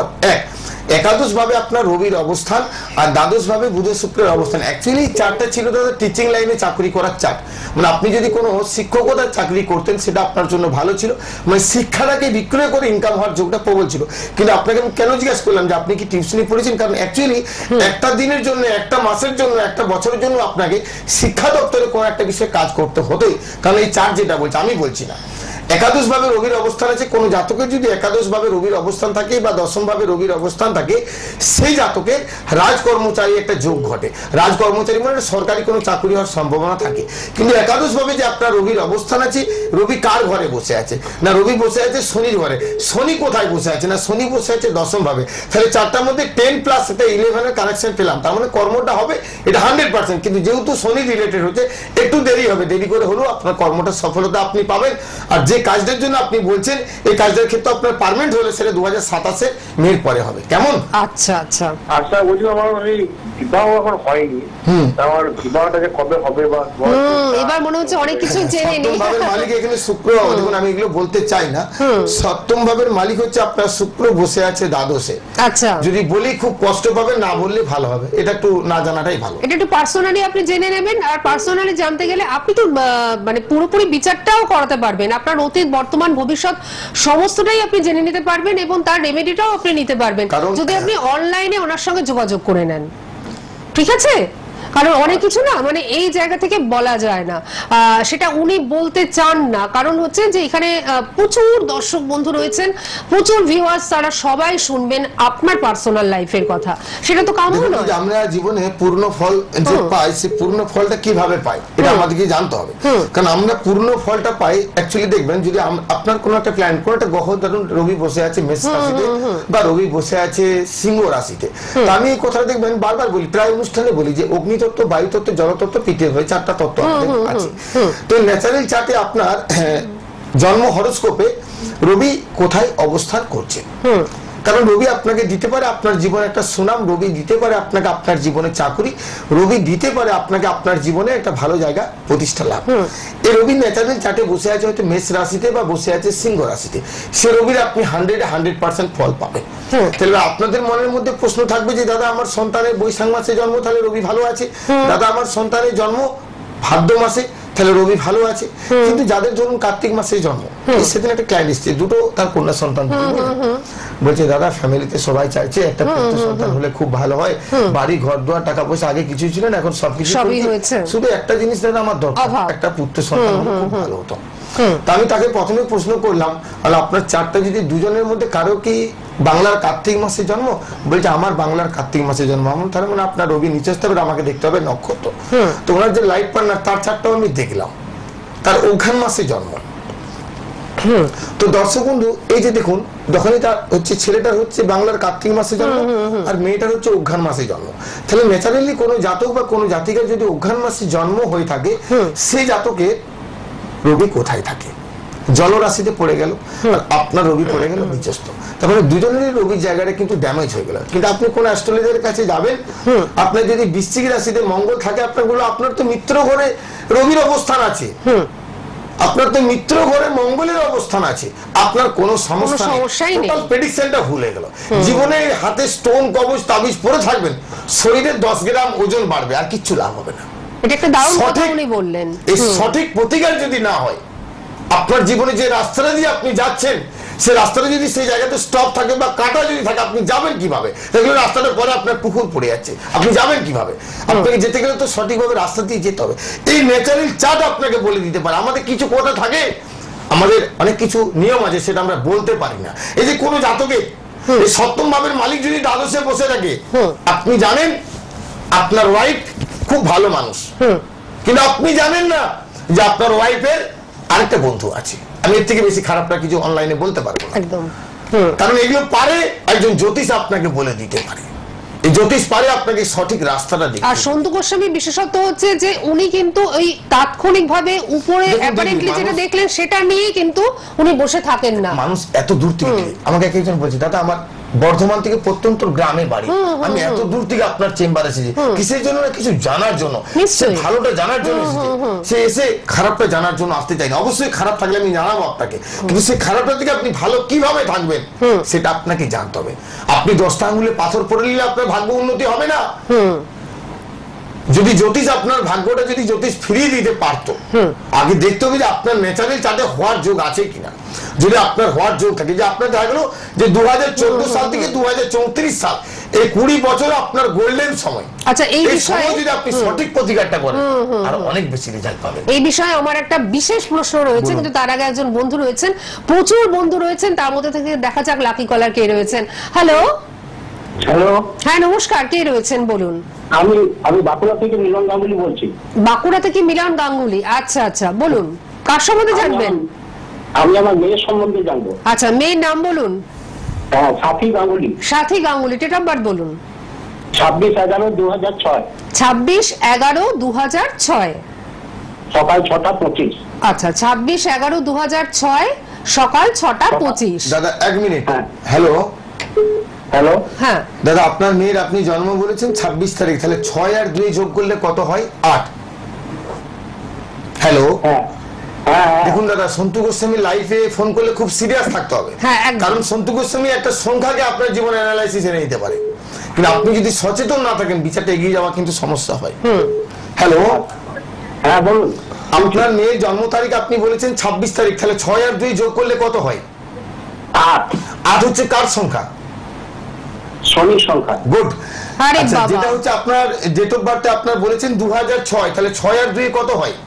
একাদশ ভাবে আপনার রবির অবস্থান, আর দ্বাদশ ভাবে বুধ শুক্রের অবস্থান। অ্যাকচুয়ালি চারটা ছিল তাদের টিচিং লাইনে চাকরি করার চার্ট, মানে আপনি যদি কোনো শিক্ষকতার চাকরি করতেন সেটা আপনার জন্য ভালো ছিল, মানে শিক্ষাটাকে বিক্রয় করে ইনকাম হওয়ার যোগটা প্রবল ছিল। কিন্তু আপনাকে আমি কেন জিজ্ঞাসা করলাম যে আপনি কি টিউশনি পড়েছেন, কারণ অ্যাকচুয়ালি একটা দিনের জন্য, একটা মাসের জন্য, একটা বছরের জন্য আপনাকে শিক্ষা দপ্তরে কোনো একটা বিষয়ে কাজ করতে হতোই, কারণ এই চার্ট যেটা বলছে, আমি বলছি না। একাদশ ভাবে রবির অবস্থান আছে, কোন জাতকের যদি একাদশ ভাবে রবির অবস্থান থাকে বা দশম ভাবে রবির অবস্থান থাকে, সেই জাতকের রাজকর্মচারী একটা যোগ ঘটে। রাজকর্মচারী মানে সরকারি কোনো চাকরি হওয়ার সম্ভাবনা থাকে। কিন্তু একাদশ ভাবে যে আপনার রবির অবস্থান আছে, রবি কার ঘরে বসে আছে না, রবি বসে আছে শনির ঘরে। শনি কোথায় বসে আছে না, শনি বসে আছে দশম ভাবে। তাহলে চারটার মধ্যে 10+ এটা 11 কানেকশন পেলাম, তার মানে কর্মটা হবে এটা 100%। কিন্তু যেহেতু শনি রিলেটেড হচ্ছে একটু দেরি হবে, দেরি করে হলেও আপনার কর্মটা সফলতা আপনি পাবেন। আর যে কাজটার জন্য আপনি বলছেন এই কাজটার ক্ষেত্রে আপনার পার্মানেন্ট হলে সেটা 2027 মের পরে হবে। কেমন? আচ্ছা আচ্ছা আচ্ছা, বলছি আমার এই বিবাহ এখন হয়নি, আমার বিবাহটা যে কবে হবে বা এবার মনে হচ্ছে অনেক কিছু জেনে নি। সপ্তম ভাবের মালিক এখানে শুক্র, দেখুন আমি এগুলো বলতে চাই না। সপ্তম ভাবের মালিক হচ্ছে আপনার শুক্র, বসে আছে দ্বাদশে। আচ্ছা, যদি বলি খুব কষ্ট পাবেন, না বললে ভালো হবে, এটা একটু না জানাটাই ভালো। এটা একটু পার্সোনালি আপনি জেনে নেবেন, আর পার্সোনালি জানতে গেলে আপনি তো মানে পুরোপুরি বিচারটাও করাতে পারবেন, আপনার অতীত বর্তমান ভবিষ্যৎ সমস্তটাই আপনি জেনে নিতে পারবেন, এবং তার রেমেডিটাও আপনি নিতে পারবেন যদি আপনি অনলাইনে ওনার সঙ্গে যোগাযোগ করে নেন। ঠিক আছে? কারণ অনেক কিছু না মানে এই জায়গা থেকে বলা যায় না, সেটা উনি বলতে চান না, কারণ হচ্ছে যে এখানে প্রচুর দর্শক বন্ধু রয়েছেন, প্রচুর ভিউয়ার্স, তারা সবাই শুনবেন আপনার পার্সোনাল লাইফের কথা, সেটা তো কাম্য নয়। আমরা জীবনে পূর্ণ ফল যে পাই, সেই পূর্ণ ফলটা কিভাবে পাই এটা আমাদেরকে জানতে হবে। কারণ আমরা পূর্ণ ফলটা পাই অ্যাকচুয়ালি দেখবেন, যদি আপনার কোনো একটা প্ল্যান, কোনো একটা গ্রহ, ধরুন রবি বসে আছে মেষ রাশিতে বা রবি বসে আছে সিংহ রাশিতে, তো আমি এই কথাটা দেখবেন বারবার বলি, প্রায় অনুষ্ঠানে বলি যে অগ্নিতত্ত্ব, বায়ুতত্ত্ব, জলতত্ত্ব, পৃথিবী হয়ে 4টা তত্ত্ব আছে। তো ন্যাচারাল চার্টে আপনার জন্ম হরোস্কোপে রবি কোথায় অবস্থান করছে, কারণ রবি আপনাকে দিতে পারে আপনার জীবনে একটা সুনাম, রবি দিতে পারে আপনাকে আপনার জীবনে চাকরি, রবি দিতে পারে আপনাকে আপনার জীবনে একটা ভালো জায়গা প্রতিষ্ঠা লাভ। এই রবি ন্যাচারাল চার্টে বসে আছে হয়তো মেষ রাশিতে বা বসে আছে সিংহ রাশিতে, সে রবির আপনি 100% ফল পাবেন। তাহলে আপনাদের মনের মধ্যে প্রশ্ন থাকবে যে দাদা আমার সন্তানের বৈশাখ মাসে জন্ম, তাহলে রবি ভালো আছে। দাদা আমার সন্তানের জন্ম ভাদ্র মাসে, তাহলে রবি ভালো আছে। কিন্তু যাদের ধরুন কার্তিক মাসে জন্ম, সেদিন একটা ক্লায়েন্ট এসছে, দুটো তার কন্যা সন্তান, বলছে দাদা ফ্যামিলিতে সবাই চাইছে একটা পুত্র সন্তান হলে খুব ভালো হয়, বাড়ি ঘর দুয়ার টাকা পয়সা আগে কিছুই ছিল না, এখন সবকিছু হয়েছে, শুধু একটা জিনিস দাদা আমার দরকার, একটা পুত্র সন্তান হলে খুব ভালো হতো। তা আমি তাকে প্রথমে প্রশ্ন করলাম, আপনার চারটা যদি দুজনের মধ্যে কারো কি বাংলার কার্তিক মাসে জন্ম? বলছে আমার বাংলার কার্তিক মাসে জন্ম। আমার তার মানে আপনার রবি নিচে আসতে হবে, আমাকে দেখতে হবে নক্ষত্র। তো ওনার যে লাইফ পার্টনার তার চারটাও আমি দেখলাম, তার অঘ্রান মাসে জন্ম। তো দর্শক বন্ধু এই যে দেখুন, যখনই তার হচ্ছে ছেলেটার হচ্ছে বাংলার কার্তিক মাসে জন্ম আর মেয়েটার হচ্ছে অঘ্রান মাসে জন্ম, তাহলে ন্যাচারালি কোনো জাতক বা কোনো জাতিকার যদি অঘ্রান মাসে জন্ম হয়ে থাকে, সে জাতকে রবি কোথায় থাকে? জলরাশিতে পড়ে গেল, আর আপনার রবি পড়ে গেল নিচস্থ। তারপরে দুজনেরই রবির জায়গাটা কিন্তু ড্যামেজ হয়ে গেল। কিন্তু আপনি কোন অ্যাস্ট্রোলজারের কাছে যাবেন, আপনার যদি বৃশ্চিক রাশিতে মঙ্গল থাকে, আপনার বললো আপনার তো মিত্র ঘরে রবির অবস্থান আছে, আপনার তো মিত্র ঘরে মঙ্গলের অবস্থান আছে, আপনার কোনো সমস্যা নেই, টোটাল প্রেডিকশনটা ভুল হয়ে গেল। জীবনে হাতে স্টোন কবচ তাবিজ পরে থাকবেন, শরীরে 10 গ্রাম ওজন বাড়বে, আর কিচ্ছু লাভ হবে না। এটা একটা দারুণ কথা উনি বললেন। এই সঠিক প্রতিকার যদি না হয়, আপনার জীবনে যে রাস্তাটা দিয়ে আপনি যাচ্ছেন, সে রাস্তাটা যদি সেই জায়গাতে স্টপ থাকে বা কাটা যদি থাকে, আপনি যাবেন কিভাবে? দেখলে রাস্তাটা পরে আপনার পুকুর পড়ে যাচ্ছে, আপনি যাবেন কিভাবে? আপনাকে যেতে গেলে তো সঠিকভাবে রাস্তা দিয়ে যেতে হবে। এই ন্যাচারাল চার্ট আপনাকে বলে দিতে পারে। আমাদের কিছু কথা থাকে, আমাদের অনেক কিছু নিয়ম আছে, সেটা আমরা বলতে পারি না। এই যে কোনো জাতকে এই সপ্তম ভাবের মালিক যদি দ্বাদশে বসে থাকে, আপনি জানেন আপনার ওয়াইফ খুব ভালো মানুষ, কিন্তু আপনি জানেন না যে আপনার ওয়াইফের আরেকটা বন্ধু আছে। আমি এর থেকে বেশি খারাপটা কিছু অনলাইনে বলতে পারবো না, একদম। কারণ এগুলো পারে একজন জ্যোতিষ আপনাকে বলে দিতে পারে। এই জ্যোতিষ পারে আপনাকে সঠিক রাস্তাটা দিতে। আর সন্তু গোস্বামী বিশেষত্ব হচ্ছে যে উনি কিন্তু ওই তাৎক্ষণিকভাবে উপরে অ্যাপারেন্টলি যেটা দেখলেন সেটা নিয়ে কিন্তু উনি বসে থাকেন না। মানুষ এত দূর থেকে, আমাকে একজন বলছে দাদা আমার বর্ধমান থেকে প্রত্যন্ত গ্রামে বাড়ি, আমি এত দূর থেকে আপনার চেম্বারে এসেছি কিসের জন্য? না কিছু জানার জন্য, সে ভালোটা জানার জন্য এসেছে, সে এসে খারাপটা জানার জন্য আসতে চায় না। অবশ্যই খারাপ থাকলে আমি জানাবো আপনাকে, কিন্তু সেই খারাপটা থেকে আপনি ভালো কিভাবে থাকবেন সেটা আপনাকে জানতে হবে। আপনি 10টা আঙুলে পাথর পড়ে নিলে আপনার ভাগ্য উন্নতি হবে না। যদি জ্যোতিষ আপনার ভাগ্যটা যদি জ্যোতিষ ফিরিয়ে দিতে পারতো, আগে দেখতে হবে যে আপনার ন্যাচারাল চার্টে হওয়ার যোগ আছে কিনা। যদি আপনার হওয়ার যোগ থাকে, যে আপনার দেখা গেল যে 2014 সাল থেকে 2034 সাল, এই 20 বছর আপনার গোল্ডেন সময়। আচ্ছা, এই বিষয়ে যদি আপনি সঠিক প্রতিকারটা করেন, আর অনেক বেশি রেজাল্ট পাবেন। এই বিষয়ে আমার একটা বিশেষ প্রশ্ন রয়েছে, কিন্তু তার আগে একজন বন্ধু রয়েছেন, প্রচুর বন্ধু রয়েছেন, তার মধ্যে থেকে দেখা যাক লাকি কলার কে রয়েছেন। হ্যালো। হ্যালো, হ্যাঁ নমস্কার, কে রয়েছেন বলুন? আমি বাঁকুড়া থেকে মিলন গাঙ্গুলি বলছি। বাঁকুড়া থেকে মিলন গাঙ্গুলি, আচ্ছা আচ্ছা, বলুন কার সম্বন্ধে জানবেন? আমি আমার মেয়ের সম্বন্ধে জানবো। আচ্ছা, মেয়ের নাম বলুন। সাথী গাঙ্গুলি। সাথী গাঙ্গুলি, ডেট অফ বার্থ বলুন। 26/11/2006। 26/11/2006, সকাল 6:25। আচ্ছা, 26/11/2006 সকাল 6:25। দাদা 1 মিনিট। হ্যালো হ্যালো, হ্যাঁ দাদা আপনার মেয়ের আপনি জন্ম বলেছেন 26 তারিখ, তাহলে 6 আর 2 যোগ করলে কত হয়? 8। হ্যালো, দেখুন দাদা, সন্তু গোস্বামী লাইফে ফোন করলে খুব সিরিয়াস থাকতে হবে, কারণ সন্তু গোস্বামী একটা সংখ্যাকে আপনার জীবন অ্যানালাইসিস এনে নিতে পারে, কিন্তু আপনি যদি সচেতন না থাকেন বিচারটা এগিয়ে যাওয়া কিন্তু সমস্যা হয়। হ্যালো, হ্যাঁ বলুন। আপনার মেয়ের জন্ম তারিখ আপনি বলেছেন 26 তারিখ, তাহলে 6 আর 2 যোগ করলে কত হয়? 8। 8 হচ্ছে কার সংখ্যা? শনির সংখ্যা। গুড। আরে আচ্ছা, বাবা, যেটা হচ্ছে আপনার ডেট অফ বার্থে আপনার বলেছেন 2006, তাহলে 6 আর 2 কত হয়?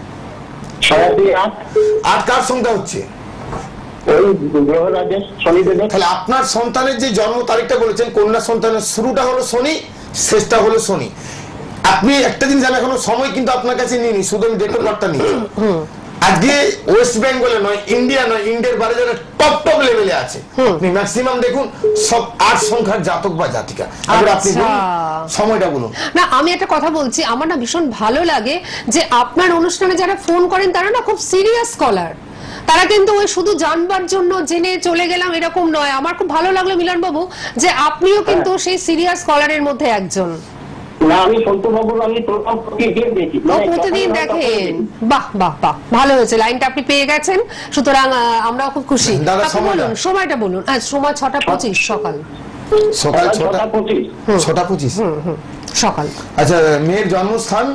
6 আর 2 8। 8 কার সংখ্যা হচ্ছে? ওই গ্রহরাজের শনিদেবের। তাহলে আপনার সন্তানের যে জন্ম তারিখটা বলেছেন, কন্যা সন্তানের শুরুটা হলো শনি, শেষটা হলো শনি। আপনি একটা দিন জানেন, এখনো সময় কিন্তু আপনার কাছে নিয়ে নি, শুধু আমি ডেট অফ বার্থটা নিয়েছি। আজকে ওয়েস্ট বেঙ্গলে নয়, ইন্ডিয়া নয়, ইন্ডিয়ার বাইরে যারা টপ লেভেলে আছে, আপনি ম্যাক্সিমাম দেখুন সব 8 সংখ্যার জাতক বা জাতিকা। আবার আপনি সময়টা বলুন না। আমি একটা কথা বলছি, আমার না ভীষণ ভালো লাগে যে আপনার অনুষ্ঠানে যারা ফোন করেন তারা না খুব সিরিয়াস কলার, তারা কিন্তু ওই শুধু জানবার জন্য জেনে চলে গেলাম এরকম নয়। আমার খুব ভালো লাগলো মিলন বাবু যে আপনিও কিন্তু সেই সিরিয়াস কলারের মধ্যে একজন। না, আমি সন্তুবাবু আমি প্রতিদিন দেখি, প্রতিদিন দেখেন। বাহ বাহ বাহ, ভালো হয়েছে, লাইনটা আপনি পেয়ে গেছেন, সুতরাং আমরাও খুব খুশি। আপনি বলুন সময়টা বলুন। সময় 6:25 সকাল। সকাল 6:25 সকাল। আচ্ছা, মেয়ের জন্মস্থান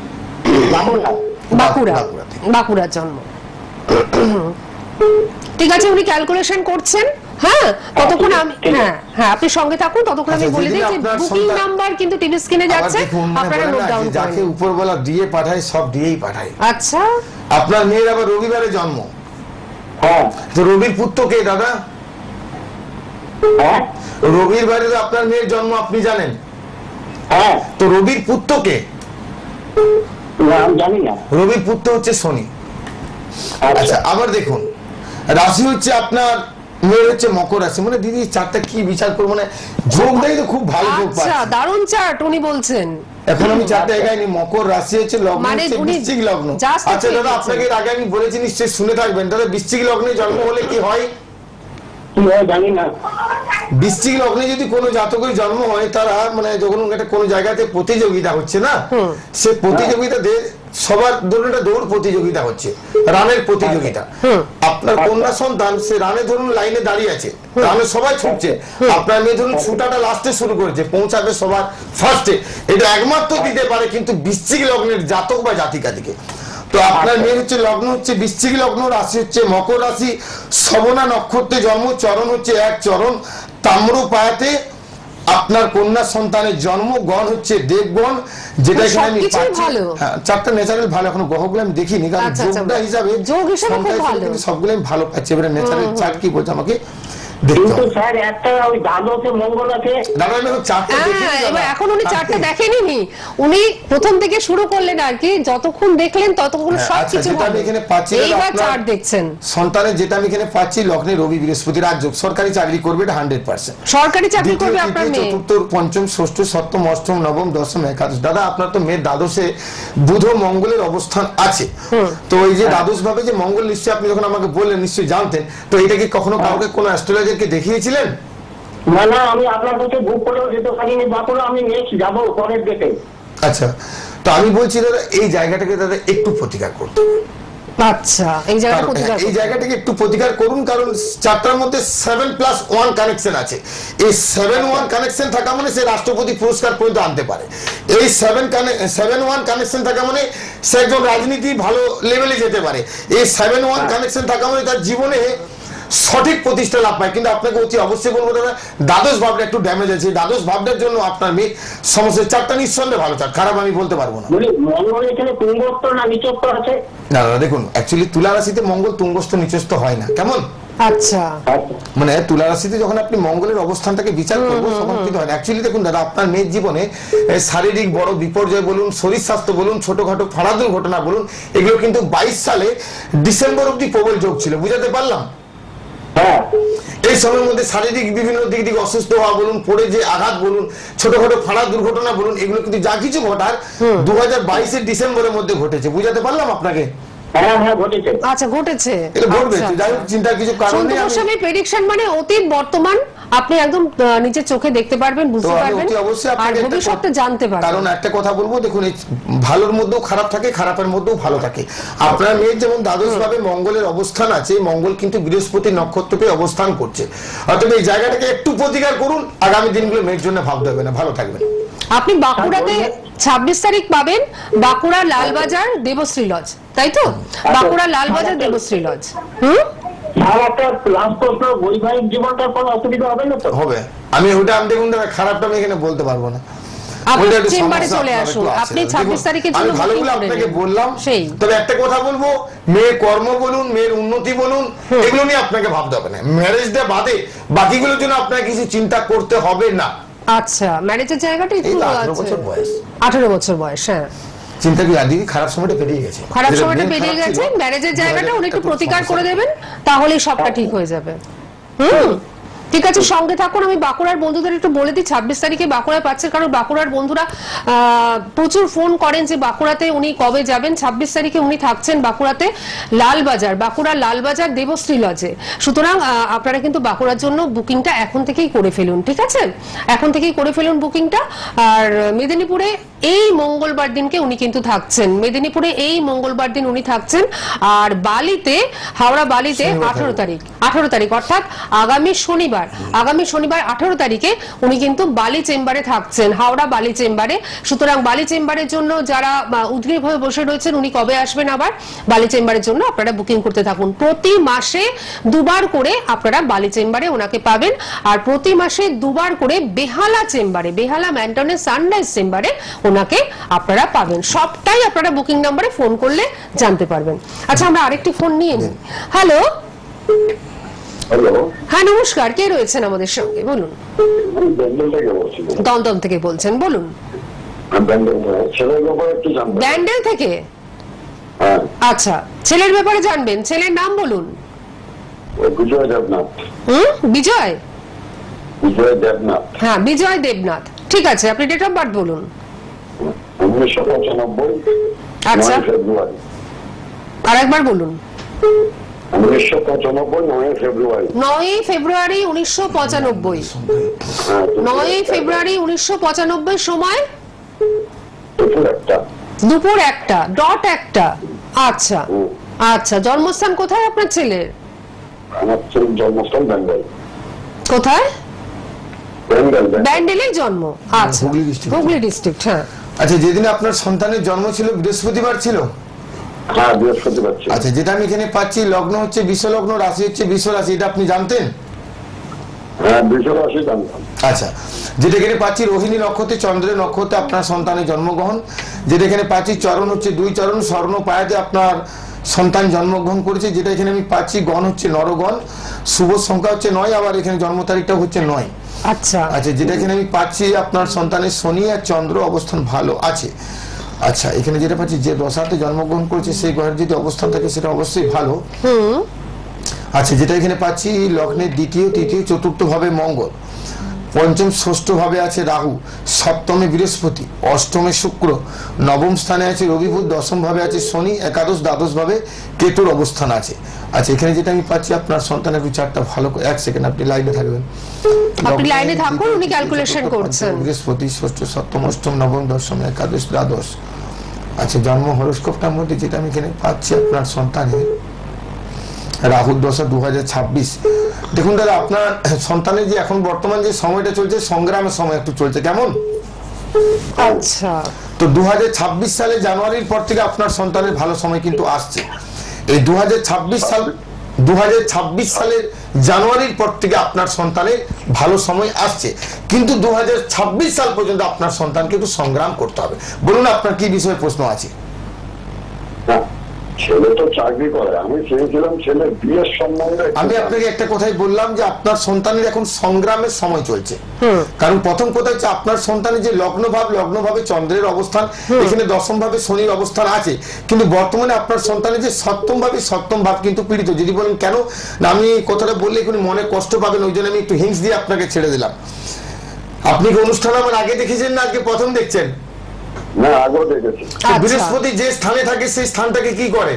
বাঁকুড়ার জন্ম। ঠিক আছে, উনি ক্যালকুলেশন করছেন। হ্যাঁ, ততক্ষণ আমি হ্যাঁ আপনি সঙ্গে থাকুন, ততক্ষণ আমি বলে দিই যে বুকিং নাম্বার কিন্তু টিভি স্ক্রিনে যাচ্ছে, আপনারা নোট ডাউন করুন। যাকে উপরওয়ালা দিয়ে পাঠায় সব দিয়েই পাঠায়। আচ্ছা, আপনার মেয়ের আবার রবিবারে জন্ম। হ্যাঁ, তো রবির পুত্র কে দাদা? হ্যাঁ, রবির বারে আপনার মেয়ের জন্ম, আপনি জানেন? হ্যাঁ, তো রবির পুত্র কে? আমি জানি না। রবির পুত্র হচ্ছে শনি। আচ্ছা, আবার দেখুন, রাশি হচ্ছে আপনার মেয়ের হচ্ছে মকর রাশি। মানে দিদি চারটা কি বিচার করবো, মানে যোগ দেয় তো খুব ভালো যোগ পাচ্ছি। আচ্ছা, দারুণ চার্ট উনি বলছেন। এখন আমি চারটা এগাইনি, মকর রাশি হচ্ছে লগ্ন হচ্ছে বৃশ্চিক লগ্ন। আচ্ছা দাদা, আপনাকে আগে আমি বলেছি, নিশ্চয়ই শুনে থাকবেন। দাদা বৃশ্চিক লগ্নে জন্ম হলে কি হয়? জানি না। বৃশ্চিক লগ্নে যদি কোনো জাতকের জন্ম হয়, তারা মানে যখন একটা কোনো জায়গাতে প্রতিযোগিতা হচ্ছে না, সে প্রতিযোগিতাতে সবার ধরুন একটা দৌড় প্রতিযোগিতা হচ্ছে, রানের প্রতিযোগিতা। আপনার কন্যা সন্তান সে রানে ধরুন লাইনে দাঁড়িয়ে আছে, রানে সবাই ছুটছে, আপনার মেয়ে ধরুন ছুটাটা লাস্টে শুরু করেছে, পৌঁছাবে সবার ফার্স্টে। এটা একমাত্র দিতে পারে কিন্তু বৃশ্চিক লগ্নের জাতক বা জাতিকা দিকে। তো আপনার মেয়ের হচ্ছে লগ্ন হচ্ছে বৃশ্চিক লগ্ন, রাশি হচ্ছে মকর রাশি, শ্রবণা নক্ষত্রে জন্ম, চরণ হচ্ছে 1 চরণ, তাম্র পায়াতে আপনার কন্যা সন্তানের জন্ম, গণ হচ্ছে দেবগণ, যেটা এখানে আমি পাচ্ছি। হ্যাঁ, চারটা ন্যাচারাল ভালো, এখন গ্রহগুলো আমি দেখিনি, কারণ যোগটা হিসাবে সবগুলো আমি ভালো পাচ্ছি। এবারে ন্যাচারাল চার্ট কি বলছে আমাকে কিন্তু স্যার একটা ওই দ্বাদশে মঙ্গল আছে। দাদা আমি চারটা দেখিনি, এবার এখন উনি চারটা দেখেননি, উনি প্রথম থেকে শুরু করলেন আর কি, যতক্ষণ দেখলেন ততক্ষণ সবকিছু আমি এখানে পাচ্ছি। এইবার চার্ট দেখছেন সন্তানের, যেটা আমি এখানে পাচ্ছি লগ্নে রবি বৃহস্পতি রাজযোগ, সরকারি চাকরি করবে, এটা 100% সরকারি চাকরি করবে আপনার মেয়ে। চতুর্থ, পঞ্চম, ষষ্ঠ, সপ্তম, অষ্টম, নবম, দশম, একাদশ। দাদা আপনার তো মেয়ের দ্বাদশে বুধ মঙ্গলের অবস্থান আছে। তো এই যে দ্বাদশ ভাবে যে মঙ্গল, নিশ্চয়ই আপনি যখন আমাকে বললেন নিশ্চয়ই জানতেন। তো এটা কি কখনো কাউকে কোনো অ্যাস্ট্রোলজারকে দেখিয়েছিলেন? না না, আমি আপনার কাছে বুক করেও যেতে পারিনি, বাঁকুড়া আমি নেক্সট যাবো পরের ডেটে। আচ্ছা, তো আমি বলছি দাদা এই জায়গাটাকে দাদা একটু প্রতিকার করতে। আচ্ছা, এই জায়গাটাকে একটু প্রতিকার করুন, কারণ চারটার মধ্যে 7+1 কানেকশন আছে। এই 7-1 কানেকশন থাকা মানে সে রাষ্ট্রপতি পুরস্কার পর্যন্ত আনতে পারে। এই 7-1 কানেকশন থাকা মানে সে একজন রাজনীতি ভালো লেভেলে যেতে পারে। এই 7-1 কানেকশন থাকা মানে তার জীবনে সঠিক প্রতিষ্ঠা লাভ পায়। কিন্তু আপনাকে অবশ্যই বলবো দাদা, দ্বাদশ ভাবটা একটু ড্যামেজ আছে। দ্বাদশ ভাবটার জন্য আপনার মেয়ে সমস্যা। চারটা নিঃসন্দেহে ভালো চার, খারাপ আমি বলতে পারবো না। না দাদা দেখুন, অ্যাকচুয়ালি তুলা রাশিতে মঙ্গল তুঙ্গস্থ নিচস্থ হয় না, কেমন? আচ্ছা, মানে তুলা রাশিতে যখন আপনি মঙ্গলের অবস্থানটাকে বিচার করবো তখন কিন্তু হয় না। অ্যাকচুয়ালি দেখুন দাদা, আপনার মেয়ের জীবনে শারীরিক বড় বিপর্যয় বলুন, শরীর স্বাস্থ্য বলুন, ছোটখাটো ফাঁড়া দুর্ঘটনা বলুন, এগুলো কিন্তু 22 সালে ডিসেম্বর অব্দি প্রবল যোগ ছিল। বুঝাতে পারলাম? এই সময়ের মধ্যে শারীরিক বিভিন্ন দিক থেকে অসুস্থ হওয়া বলুন, পড়ে যে আঘাত বলুন, ছোটখাটো ফাঁড়া দুর্ঘটনা বলুন, এগুলো কিন্তু যা কিছু ঘটার 2022 ডিসেম্বরের মধ্যে ঘটেছে। বুঝাতে পারলাম আপনাকে? আচ্ছা, ঘটেছে। চিন্তার কিছু কারণ নেই। আমি প্রেডিকশন মানে অতীত বর্তমান আপনি একদম নিজের চোখে দেখতে পারবেন, বুঝতে পারবেন, আর ভবিষ্যৎটা জানতে পারবেন। কারণ একটা কথা বলবো, দেখুন এই ভালোর মধ্যেও খারাপ থাকে, খারাপের মধ্যেও ভালো থাকে। আপনার মেয়ের যেমন দ্বাদশ ভাবে মঙ্গলের অবস্থান আছে, মঙ্গল কিন্তু বৃহস্পতি নক্ষত্রকে অবস্থান করছে। অর্থাৎ এই জায়গাটাকে একটু প্রতিকার করুন, আগামী দিনগুলো মেয়ের জন্য ভাবতে হবে না, ভালো থাকবেন। আপনি বাঁকুড়াতে 26 তারিখ পাবেন, বাঁকুড়া লালবাজার দেবশ্রী লজ, তাই তো? বাঁকুড়া লালবাজার দেবশ্রী লজ। হবে, আমি ওটা আমি দেখুন খারাপটা আমি এখানে বলতে পারবো না। চেম্বারে চলে আসুন আপনি 26 তারিখের জন্য। আমি ভালোগুলো আপনাকে বললাম, তবে একটা কথা বলবো, মেয়ের কর্ম বলুন, মেয়ের উন্নতি বলুন, এগুলো নিয়ে আপনাকে ভাবতে হবে না। ম্যারেজ ডে বাদে বাকিগুলোর জন্য আপনাকে কিছু চিন্তা করতে হবে না। আচ্ছা, ম্যারেজের জায়গাটা একটু 18 বছর বয়স। 18 বছর বয়স, হ্যাঁ। চিন্তা কি আদি খারাপ সময়টা পেরিয়ে গেছে, খারাপ সময়টা পেরিয়ে গেছে। ম্যারেজের জায়গাটা উনি একটু প্রতিকার করে দেবেন, তাহলেই সবটা ঠিক হয়ে যাবে। ঠিক আছে, সঙ্গে থাকুন। আমি বাঁকুড়ার বন্ধুদের একটু বলে দিই 26 তারিখে বাঁকুড়ায় পাচ্ছেন, কারণ বাঁকুড়ার বন্ধুরা প্রচুর ফোন করেন যে বাঁকুড়াতে উনি কবে যাবেন। 26 তারিখে উনি থাকছেন বাঁকুড়াতে লালবাজার, বাঁকুড়ার লালবাজার দেবশ্রী লজে। সুতরাং আপনারা কিন্তু বাঁকুড়ার জন্য বুকিংটা এখন থেকেই করে ফেলুন, ঠিক আছে? এখন থেকেই করে ফেলুন বুকিংটা। আর মেদিনীপুরে এই মঙ্গলবার দিনকে উনি কিন্তু থাকছেন, মেদিনীপুরে এই মঙ্গলবার দিন উনি থাকছেন। আর বালিতে, হাওড়া বালিতে 18 তারিখ অর্থাৎ আগামী শনিবার 18 তারিখে উনি কিন্তু বালি চেম্বারে থাকছেন, হাওড়া বালি চেম্বারে। সুতরাং বালি চেম্বারের জন্য যারা উদ্গ্রীব হয়ে বসে রয়েছেন উনি কবে আসবেন আবার বালি চেম্বারের জন্য আপনারা বুকিং করতে থাকুন। প্রতি মাসে দুবার করে আপনারা বালি চেম্বারে ওনাকে পাবেন, আর প্রতি মাসে দুবার করে বেহালা চেম্বারে, বেহালা ম্যান্টনের সানরাইজ চেম্বারে ওনাকে আপনারা পাবেন। সবটাই আপনারা বুকিং নম্বরে ফোন করলে জানতে পারবেন। আচ্ছা, আমরা আরেকটি ফোন নিয়ে নিই। হ্যালো, হ্যাঁ নমস্কার, কে রয়েছেন আমাদের সঙ্গে বলুন? দমদম থেকে বলছেন, বলুন। ব্যান্ডেল থেকে? আচ্ছা, ছেলের ব্যাপারে জানবেন, ছেলের নাম বলুন। বিজয় দেবনাথ। বিজয়? বিজয় দেবনাথ। হ্যাঁ, বিজয় দেবনাথ, ঠিক আছে। আপনি ডেট অফ বার্থ বলুন। 1995। আচ্ছা, আরেকবার বলুন। 1995 9 ফেব্রুয়ারি 1995। 9 ফেব্রুয়ারি 1995 সময় দুপুর 1:01। আচ্ছা আচ্ছা, জন্মস্থান কোথায় আপনার ছেলের? আমার ছেলের জন্মস্থান বেঙ্গল। কোথায়? ব্যান্ডেলেই জন্ম। আচ্ছা, হুগলি ডিস্ট্রিক্ট। হ্যাঁ, আচ্ছা, যেদিন আপনার সন্তানের জন্ম ছিল বৃহস্পতিবার ছিল? হ্যাঁ, বৃহস্পতিবার ছিল। আচ্ছা, যেটা আমি এখানে পাচ্ছি লগ্ন হচ্ছে বিশ্বলগ্ন, রাশি হচ্ছে বিশ্ব রাশি, এটা আপনি জানতেন? হ্যাঁ, বিশ্ব রাশি জানতাম। আচ্ছা, যেটা এখানে পাচ্ছি রোহিণী নক্ষত্রে, চন্দ্রের নক্ষত্রে আপনার সন্তানের জন্মগ্রহণ। যেটা এখানে পাচ্ছি চরণ হচ্ছে 2 চরণ, স্বর্ণ পায়াতে আপনার সন্তান জন্মগ্রহণ করেছে। যেটা এখানে আমি পাচ্ছি গণ হচ্ছে নরগণ, শুভ সংখ্যা হচ্ছে 9, আবার এখানে জন্ম তারিখটা হচ্ছে 9। আচ্ছা আচ্ছা, যেটা এখানে আমি পাচ্ছি আপনার সন্তানের শনি আর চন্দ্র অবস্থান ভালো আছে। আচ্ছা, এখানে যেটা পাচ্ছি যে দশাতে জন্মগ্রহণ করেছে সেই গ্রহের যদি অবস্থান থাকে সেটা অবশ্যই ভালো। আচ্ছা, যেটা এখানে পাচ্ছি লগ্নের দ্বিতীয়, তৃতীয়, চতুর্থ ভাবে মঙ্গল, পঞ্চম ষষ্ঠ ভাবে আছে রাহু, সপ্তমে বৃহস্পতি, অষ্টমে শুক্র, নবম স্থানে আছে রবি বুধ, দশম ভাবে আছে শনি, একাদশ দ্বাদশ ভাবে কেতুর অবস্থান আছে। আচ্ছা, এখানে যেটা আমি পাচ্ছি আপনার সন্তানের চারটা ভালো, 1 সেকেন্ড আপনি লাইনে থাকবেন, আপনি লাইনে থাকুন, উনি ক্যালকুলেশন করছেন। বৃহস্পতি, ষষ্ঠ, সপ্তম, অষ্টম, নবম, দশম, একাদশ, দ্বাদশ। আচ্ছা, জন্ম হরোস্কোপটার মধ্যে যেটা আমি এখানে পাচ্ছি আপনার সন্তানের রাহুর দশা 2026। দেখুন দাদা, আপনার সন্তানের যে এখন বর্তমান যে সময়টা চলছে সংগ্রামের সময় একটু চলছে, কেমন? আচ্ছা, তো 2026 সালে জানুয়ারির পর থেকে আপনার সন্তানের ভালো সময় কিন্তু আসছে। এই 2026 সালের জানুয়ারির পর থেকে আপনার সন্তানের ভালো সময় আসছে, কিন্তু 2026 সাল পর্যন্ত আপনার সন্তানকে একটু সংগ্রাম করতে হবে। বলুন, আপনার কি বিষয়ে প্রশ্ন আছে? ছেলে তো চাকরি করে, আমি চেয়েছিলাম ছেলের বিয়ের সম্বন্ধে। আমি আপনাকে একটা কথাই বললাম যে আপনার সন্তানের এখন সংগ্রামের সময় চলছে। কারণ প্রথম কথা হচ্ছে আপনার সন্তানের যে লগ্নভাবে চন্দ্রের অবস্থান, এখানে দশম ভাবে শনির অবস্থান আছে, কিন্তু বর্তমানে আপনার সন্তানের যে সপ্তম ভাব কিন্তু পীড়িত। যদি বলেন কেন, না আমি কথাটা বললে এখানে মনে কষ্ট পাবেন, ওই জন্য আমি একটু হিংস দিয়ে আপনাকে ছেড়ে দিলাম। আপনি কি অনুষ্ঠান আমার আগে দেখেছেন না আজকে প্রথম দেখছেন? না, আগেও দেখেছি। বৃহস্পতি যে স্থানে থাকে সেই স্থানটাকে কি করে?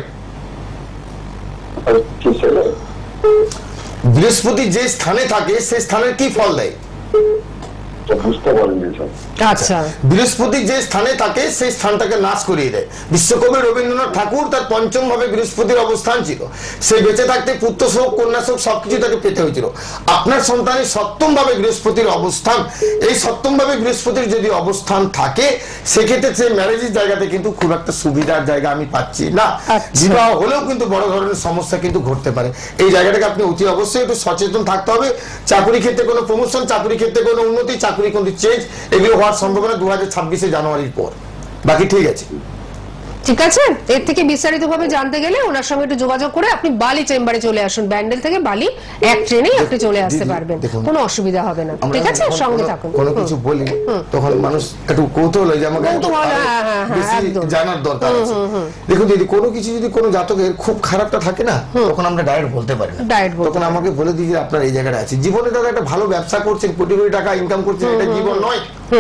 বৃহস্পতি যে স্থানে থাকে সেই স্থানের কি ফল দেয়? বুঝতে পারিনি। আচ্ছা, বৃহস্পতি যে স্থানে থাকে সেই স্থানটাকে নাশ করিয়ে দেয়। বিশ্বকবি রবীন্দ্রনাথ ঠাকুর তার পঞ্চম ভাবে বৃহস্পতির অবস্থান ছিল, সে বেঁচে থাকতে পুত্র শোক, কন্যা শোক সবকিছু তাকে পেতে হয়েছিল। আপনার সন্তানের সপ্তম ভাবে বৃহস্পতির অবস্থান, এই সপ্তম ভাবে বৃহস্পতির যদি অবস্থান থাকে সেক্ষেত্রে সে ম্যারেজের জায়গাতে কিন্তু খুব একটা সুবিধার জায়গা আমি পাচ্ছি না। বিবাহ হলেও কিন্তু বড় ধরনের সমস্যা কিন্তু ঘটতে পারে। এই জায়গাটাকে আপনি অতি অবশ্যই একটু সচেতন থাকতে হবে। চাকরি ক্ষেত্রে কোনো প্রমোশন, চাকরি ক্ষেত্রে কোনো উন্নতি, চাকরি কিন্তু চেঞ্জ, এগুলো হওয়ার সম্ভাবনা 2026 জানুয়ারির পর। বাকি ঠিক আছে। ঠিক আছে, এর থেকে বিস্তারিত ভাবে জানতে গেলে ওনার সঙ্গে একটু যোগাযোগ করে আপনি বালি চেম্বারে চলে আসুন। ব্যান্ডেল থেকে বালি এক ট্রেনেই আপনি চলে আসতে পারবেন, কোনো অসুবিধা হবে না। ঠিক আছে, সঙ্গে থাকুন। কোনো কিছু বলি তখন মানুষ একটু কৌতূহল হয় যে আমাকে বেশি জানার দরকার আছে। দেখুন দিদি, কোনো কিছু যদি কোনো জাতকের খুব খারাপটা থাকে না, তখন আমরা ডাইরেক্ট বলতে পারি না। তখন আমাকে বলে দিই যে আপনার এই জায়গাটা আছে। জীবনে দাদা একটা ভালো ব্যবসা করছেন, কোটি কোটি টাকা ইনকাম করছেন, এটা জীবন নয়।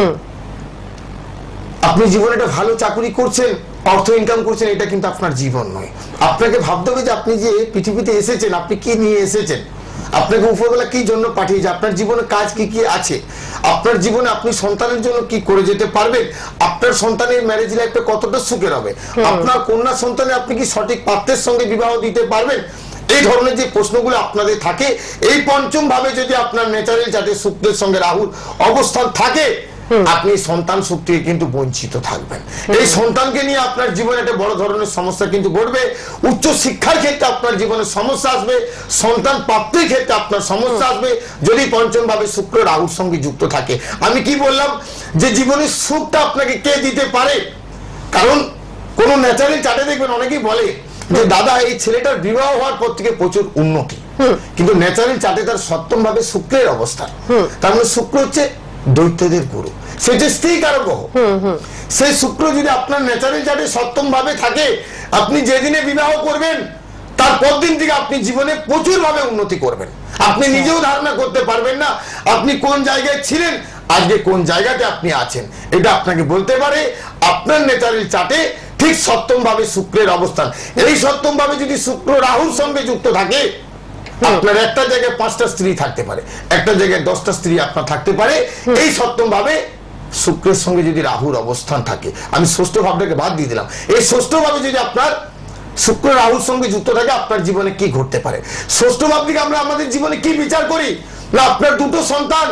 আপনি জীবনে একটা ভালো চাকরি করছেন, অর্থ ইনকাম করছেন, এটা কিন্তু আপনার জীবন নয়। আপনাকে ভাবতে হবে যে আপনি যে পৃথিবীতে এসেছেন, আপনি কি নিয়ে এসেছেন, আপনাকে উপরবেলা কি জন্য পাঠিয়েছে, আপনার জীবনে কাজ কি কি আছে, আপনার জীবনে আপনি সন্তানের জন্য কি করে যেতে পারবেন, আপনার সন্তানের ম্যারেজ লাইফটা কতটা সুখের হবে, আপনার কন্যা সন্তানের আপনি কি সঠিক পাত্রের সঙ্গে বিবাহ দিতে পারবেন। এই ধরনের যে প্রশ্নগুলো আপনাদের থাকে, এই পঞ্চম ভাবে যদি আপনার ন্যাচারাল চার্টে শুক্রের সঙ্গে রাহুর অবস্থান থাকে, আপনি সন্তান সুখ থেকে কিন্তু বঞ্চিত থাকবেন। এই সন্তানকে নিয়ে আপনার জীবনে একটা বড় ধরনের সমস্যা কিন্তু ঘটবে। উচ্চ শিক্ষার ক্ষেত্রে আপনার জীবনে সমস্যা আসবে, সন্তান প্রাপ্তির ক্ষেত্রে আপনার সমস্যা আসবে, যদি পঞ্চম ভাবে শুক্র রাহুর সঙ্গে যুক্ত থাকে। আমি কি বললাম যে জীবনের সুখটা আপনাকে কে দিতে পারে? কারণ কোন ন্যাচারাল চার্টে দেখবেন অনেকেই বলে যে দাদা এই ছেলেটার বিবাহ হওয়ার পর থেকে প্রচুর উন্নতি, কিন্তু ন্যাচারাল চার্টে তার সপ্তম ভাবে শুক্রের অবস্থান। তার মানে শুক্র হচ্ছে দৈত্যদের গুরু, সেটা স্ত্রী কারক গ্রহ। সেই শুক্র যদি আপনার ন্যাচারাল চার্টে সপ্তম ভাবে থাকে, আপনি যেদিনে বিবাহ করবেন তার পর দিন থেকে আপনি জীবনে প্রচুর ভাবে উন্নতি করবেন। আপনি নিজেও ধারণা করতে পারবেন না আপনি কোন জায়গায় ছিলেন, আজকে কোন জায়গাতে আপনি আছেন। এটা আপনাকে বলতে পারে আপনার ন্যাচারাল চার্টে ঠিক সপ্তম ভাবে শুক্রের অবস্থান। এই সপ্তম ভাবে যদি শুক্র রাহুর সঙ্গে যুক্ত থাকে, আপনার একটা জায়গায় 5টা স্ত্রী থাকতে পারে, একটা জায়গায় 10টা স্ত্রী আপনার থাকতে পারে। এই সপ্তম ভাবে শুক্রের সঙ্গে যদি রাহুর অবস্থান থাকে, আমি ষষ্ঠ ভাবটাকে বাদ দিয়ে দিলাম, এই ষষ্ঠ ভাবে যদি আপনার শুক্র রাহুর সঙ্গে যুক্ত থাকে, আপনার জীবনে কি ঘটতে পারে। ষষ্ঠ ভাব থেকে আমরা আমাদের জীবনে কি বিচার করি না, আপনার দুটো সন্তান,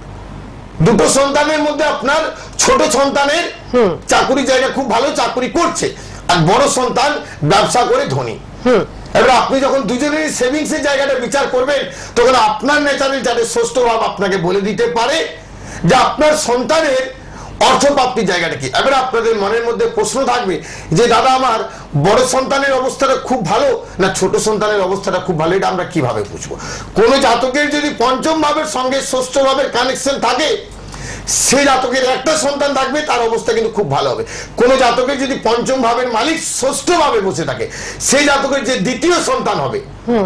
দুটো সন্তানের মধ্যে আপনার ছোট সন্তানের চাকরি জায়গা খুব ভালো চাকরি করছে, আর বড় সন্তান ব্যবসা করে ধনী। এবার আপনি যখন দুজনের সেভিংস এর জায়গাটা বিচার করবেন, তখন আপনার ন্যাচারাল যাদের ষষ্ঠ ভাব আপনাকে বলে দিতে পারে যে আপনার সন্তানের অর্থপ্রাপ্তির জায়গাটা কি। এবার আপনাদের মনের মধ্যে প্রশ্ন থাকবে যে দাদা আমার বড় সন্তানের অবস্থাটা খুব ভালো না ছোট সন্তানের অবস্থাটা খুব ভালো, এটা আমরা কিভাবে বুঝবো? কোন জাতকের যদি পঞ্চম ভাবের সঙ্গে ষষ্ঠ ভাবের কানেকশন থাকে, সেই জাতকের একটা সন্তান থাকবে, তার অবস্থা কিন্তু খুব ভালো হবে। কোন জাতকের যদি পঞ্চম ভাবের মালিক ষষ্ঠ ভাবে বসে থাকে, সেই জাতকের যে দ্বিতীয় সন্তান হবে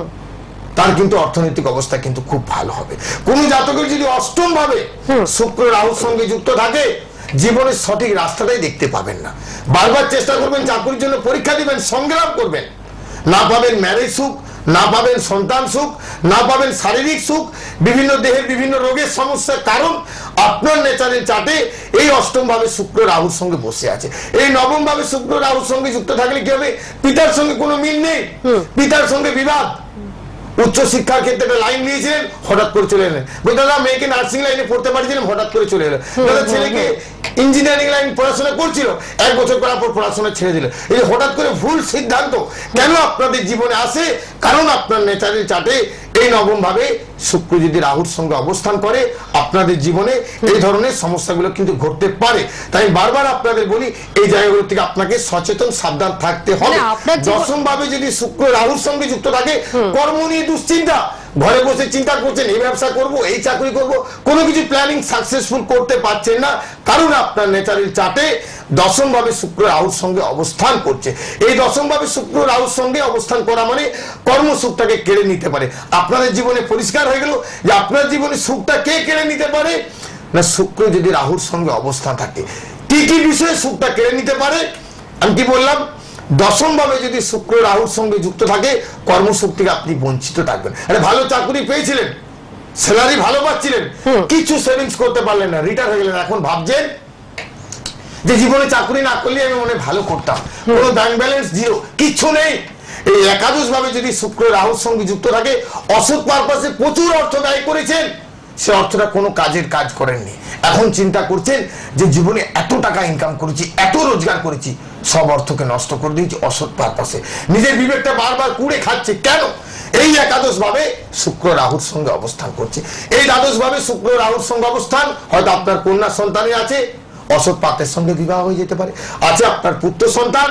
তার কিন্তু অর্থনৈতিক অবস্থা কিন্তু খুব ভালো হবে। কোন জাতকের যদি অষ্টম ভাবে শুক্র রাহুর সঙ্গে যুক্ত থাকে, জীবনের সঠিক রাস্তাটাই দেখতে পাবেন না। বারবার চেষ্টা করবেন, চাকরির জন্য পরীক্ষা দিবেন, সংগ্রাম করবেন, না পাবেন ম্যারেজ সুখ, না পাবেন সন্তান সুখ, না পাবেন শারীরিক সুখ, বিভিন্ন দেহের বিভিন্ন রোগের সমস্যার কারণ আপনার ন্যাচারাল চার্টে এই অষ্টম ভাবে শুক্র রাহুর সঙ্গে বসে আছে। এই নবম ভাবে শুক্র রাহুর সঙ্গে যুক্ত থাকলে কি হবে? পিতার সঙ্গে কোনো মিল নেই, পিতার সঙ্গে বিবাদ। উচ্চ শিক্ষার ক্ষেত্রে একটা লাইন নিয়েছিলেন, হঠাৎ করে চলে এলেন। দাদা মেয়েকে নার্সিং লাইনে পড়তে পারছিলেন, হঠাৎ করে চলে এলেন। দাদা ছেলেকে ইঞ্জিনিয়ারিং লাইন পড়াশোনা করছিল, 1 বছর করার পর পড়াশোনা ছেড়ে দিল। এই যে হঠাৎ করে ভুল সিদ্ধান্ত কেন আপনাদের জীবনে আসে? কারণ আপনার ন্যাচারাল চার্টে এই নবম ভাবে শুক্র যদি রাহুর সঙ্গে অবস্থান করে, আপনাদের জীবনে এই ধরনের সমস্যাগুলো কিন্তু ঘটতে পারে। তাই বারবার আপনাদের বলি, এই জায়গাগুলো থেকে আপনাকে সচেতন সাবধান থাকতে হবে। দশম ভাবে যদি শুক্র রাহুর সঙ্গে যুক্ত থাকে, কর্ম নিয়ে দুশ্চিন্তা, ঘরে বসে চিন্তা করছেন এই ব্যবসা করব, এই চাকরি করব, কোনো কিছু প্ল্যানিং সাকসেসফুল করতে পারছেন না, কারণ আপনার ন্যাচারাল চার্টে দশম ভাবে শুক্র রাহুর সঙ্গে অবস্থান করছে। এই দশম ভাবে শুক্র রাহুর সঙ্গে অবস্থান করা মানে কর্মসুখটাকে কেড়ে নিতে পারে। আপনাদের জীবনে পরিষ্কার হয়ে গেল যে আপনার জীবনে সুখটা কে কেড়ে নিতে পারে না, শুক্র যদি রাহুর সঙ্গে অবস্থান থাকে। কি কি বিষয়ে সুখটা কেড়ে নিতে পারে? আমি কি বললাম? দশম ভাবে যদি শুক্র রাহুর সঙ্গে যুক্ত থাকে, কর্মসুখ থেকে আপনি বঞ্চিত থাকবেন। আরে ভালো চাকরি পেয়েছিলেন, স্যালারি ভালো পাচ্ছিলেন, কিছু সেভিংস করতে পারলেন না, রিটায়ার হয়ে গেলেন, এখন ভাবছেন যে জীবনে চাকরি না করলে আমি মনে ভালো করতাম, কোনো ব্যাংক ব্যালেন্স জিরো, কিচ্ছু নেই। এই একাদশ ভাবে যদি শুক্র রাহুর সঙ্গে যুক্ত থাকে, অসৎ পারপাসে প্রচুর অর্থ ব্যয় করেছেন, সে অর্থটা কোনো কাজের কাজ করেননি। এখন চিন্তা করছেন যে জীবনে এত টাকা ইনকাম করেছি, এত রোজগার করেছি, সব অর্থকে নষ্ট করে দিয়েছি অসৎ পারপাসে। নিজের বিবেকটা বারবার কুড়ে খাচ্ছে কেন? এই একাদশ ভাবে শুক্র রাহুর সঙ্গে অবস্থান করছে। এই দ্বাদশ ভাবে শুক্র রাহুর সঙ্গে অবস্থান, হয়তো আপনার কন্যা সন্তানের আছে, অসৎ পাত্রের সঙ্গে বিবাহ হয়ে যেতে পারে। আছে আপনার পুত্র সন্তান,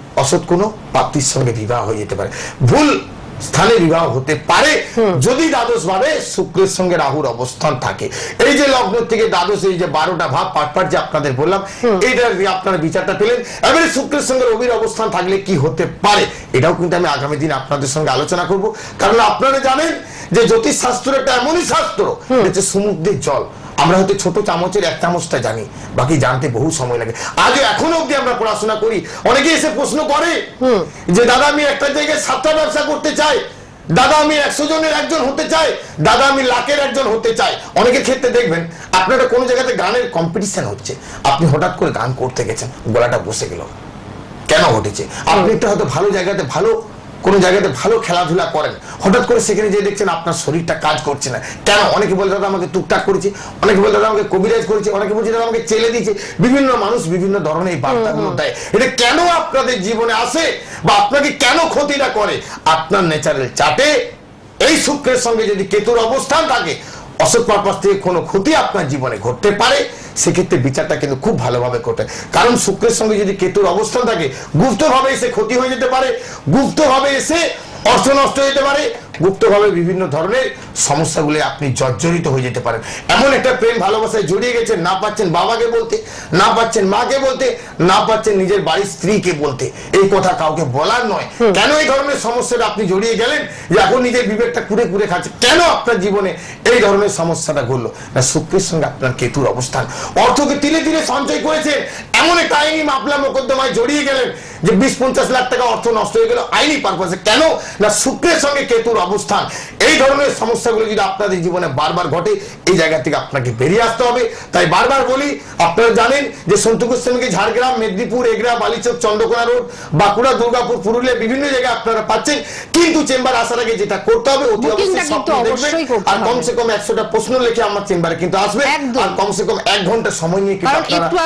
অসৎ কোনো প্রাপ্তির সঙ্গে বিবাহ হয়ে যেতে পারে, ভুল স্থানে বিবাহ হতে পারে যদি দ্বাদশ ভাবে শুক্রের সঙ্গে রাহুর অবস্থান থাকে। এই যে লগ্ন থেকে দ্বাদশ, এই যে 12টা ভাব পাট যে আপনাদের বললাম, এইটা আপনারা বিচারটা পেলেন। এবারে শুক্রের সঙ্গে রবির অবস্থান থাকলে কি হতে পারে, এটাও কিন্তু আমি আগামী দিন আপনাদের সঙ্গে আলোচনা করব। কারণ আপনারা জানেন যে জ্যোতিষ শাস্ত্র একটা এমনই শাস্ত্র হচ্ছে সমুদ্রের জল। আমরা হয়তো ছোট চামচের 1 চামচটা জানি, বাকি জানতে বহু সময় লাগে। আগে এখনো অব্দি আমরা পড়াশোনা করি। অনেকে এসে প্রশ্ন করে যে দাদা আমি একটা জায়গায় 7টা ব্যবসা করতে চাই, দাদা আমি 100 জনের একজন হতে চাই, দাদা আমি লাখের একজন হতে চাই। অনেকের ক্ষেত্রে দেখবেন আপনারা কোনো জায়গাতে গানের কম্পিটিশন হচ্ছে, আপনি হঠাৎ করে গান করতে গেছেন, গলাটা বসে গেল, কেন ঘটেছে? আপনি একটা হয়তো ভালো জায়গাতে কোন জায়গাতে ভালো খেলাধুলা করেন, হঠাৎ করে সেখানে যে দেখছেন আপনার শরীরটা কাজ করছে না, কেন? অনেকে বলে দাদা আমাকে টুকটাক করেছে, অনেকে বলে দাদা আমাকে কবিরাজ করেছে, অনেকে বলছে দাদা আমাকে চেলে দিয়েছে। বিভিন্ন মানুষ বিভিন্ন ধরনের এই বার্তাগুলো দেয়। এটা কেন আপনাদের জীবনে আসে বা আপনাকে কেন ক্ষতিটা করে? আপনার ন্যাচারাল চার্টে এই শুক্রের সঙ্গে যদি কেতুর অবস্থান থাকে, অসৎ পারপাস থেকে কোনো ক্ষতি আপনার জীবনে ঘটতে পারে। সেক্ষেত্রে বিচারটা কিন্তু খুব ভালোভাবে ঘটে, কারণ শুক্রের সঙ্গে যদি কেতুর অবস্থান থাকে, গুপ্তভাবে এসে ক্ষতি হয়ে যেতে পারে, গুপ্তভাবে এসে অর্থ নষ্ট হয়ে যেতে পারে, গুপ্তভাবে বিভিন্ন ধরনের সমস্যাগুলো আপনি জর্জরিত হয়ে যেতে পারেন। এমন একটা প্রেম ভালোবাসায় জড়িয়ে গেছেন, না পাচ্ছেন বাবাকে বলতে, না পাচ্ছেন মাকে বলতে, না পাচ্ছেন নিজের বাড়ির স্ত্রীকে বলতে। এই কথা কাউকে বলার নয়। কেন এই ধরনের সমস্যাটা আপনি জড়িয়ে গেলেন যে এখন নিজের বিবেকটা কুড়ে কুড়ে খাচ্ছে? কেন আপনার জীবনে এই ধরনের সমস্যাটা ঘটলো? না, শুক্রের সঙ্গে আপনার কেতুর অবস্থান। অর্থকে তিলে তিলে সঞ্চয় করেছেন, এমন একটা আইনি মামলা মোকদ্দমায় জড়িয়ে গেলেন যে 20-50 লাখ টাকা অর্থ নষ্ট হয়ে গেল আইনি পারপাসে। কেন? না, শুক্রের সঙ্গে কেতুর অবস্থান। এই ধরনের সমস্যাগুলো যদি আপনাদের জীবনে বারবার ঘটে, এই জায়গা থেকে আপনাকে বেরিয়ে আসতে হবে। তাই বারবার বলি, আপনারা জানেন যে সন্তু গোস্বামীকে ঝাড়গ্রাম, মেদিনীপুর, এগরা, বালিচক, চন্দ্রকোনা রোড, বাঁকুড়া, দুর্গাপুর, পুরুলিয়া বিভিন্ন জায়গায় আপনারা পাচ্ছেন। কিন্তু চেম্বার আসার আগে যেটা করতে হবে, অতি অবশ্যই স্বপ্ন দেখবেন, আর কমসে কম 100টা প্রশ্ন লিখে আমার চেম্বারে কিন্তু আসবে, আর কমসে কম 1 ঘন্টা সময় নিয়ে কিন্তু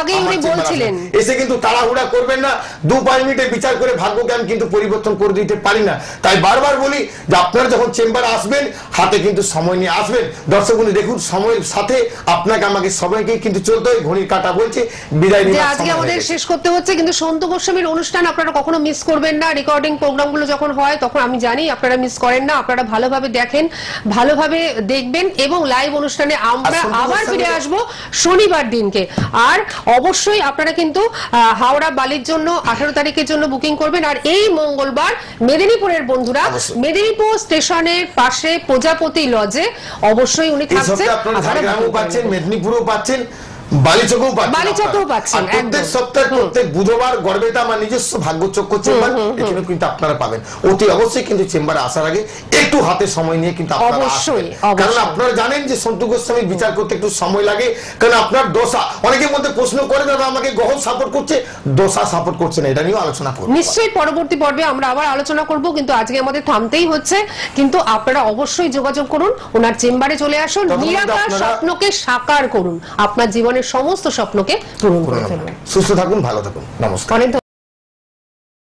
এসে কিন্তু তাড়াহুড়া করবেন না। 2-5 মিনিটে বিচার করে ভাগ্যকে আমি কিন্তু পরিবর্তন করে দিতে পারি না। তাই বারবার বলি যে আপনারা যখন চেম্বারে আসবেন, হাতে কিন্তু সময় নিয়ে আসবেন। দর্শক বন্ধু দেখুন, সময়ের সাথে আপনাকে আমাকে সবাইকে কিন্তু চলতে হয়। ঘড়ির কাঁটা বলছে বিদায় নিয়ে আজকে আমাদের শেষ করতে হচ্ছে, কিন্তু সন্তু গোস্বামীর অনুষ্ঠান আপনারা কখনো মিস করবেন না। রেকর্ডিং প্রোগ্রামগুলো যখন হয় তখন আমি জানি আপনারা মিস করেন না, আপনারা ভালোভাবে দেখেন, ভালোভাবে দেখবেন। এবং লাইভ অনুষ্ঠানে আমরা আবার ফিরে আসবো শনিবার দিনকে। আর অবশ্যই আপনারা কিন্তু হাওড়া বালির জন্য 18 তারিখের জন্য বুকিং করবেন। আর এই মঙ্গলবার মেদিনীপুরের বন্ধুরা মেদিনীপুর স্টেশনের পাশে প্রজাপতি লজে অবশ্যই উনি থাকছেন। পাচ্ছেন, মেদিনীপুরও পাচ্ছেন, বালিচকেও পাচ্ছেন। প্রত্যেক সপ্তাহে প্রত্যেক বুধবার গড়বেতা আমার নিজস্ব ভাগ্যচক্র চেম্বার, এখানে কিন্তু আপনারা পাবেন। অতি অবশ্যই কিন্তু চেম্বারে আসার আগে একটু হাতে সময় নিয়ে কিন্তু আপনারা আসবেন। কারণ আপনারা জানেন যে সন্তু গোস্বামীর বিচার করতে একটু সময় লাগে, কারণ আপনার দশা, অনেকের মধ্যে প্রশ্ন করে দাদা আমাকে গ্রহ সাপোর্ট করছে, দশা সাপোর্ট করছে না, এটা নিয়েও আলোচনা করব। নিশ্চয়ই পরবর্তী পর্বে আমরা আবার আলোচনা করব, কিন্তু আজকে আমাদের থামতেই হচ্ছে। কিন্তু আপনারা অবশ্যই যোগাযোগ করুন, ওনার চেম্বারে চলে আসুন, নিরাকার স্বপ্নকে সাকার করুন, আপনার জীবনের সমস্ত স্বপ্নকে পূরণ করে ফেলুন। সুস্থ থাকুন, ভালো থাকুন, নমস্কার।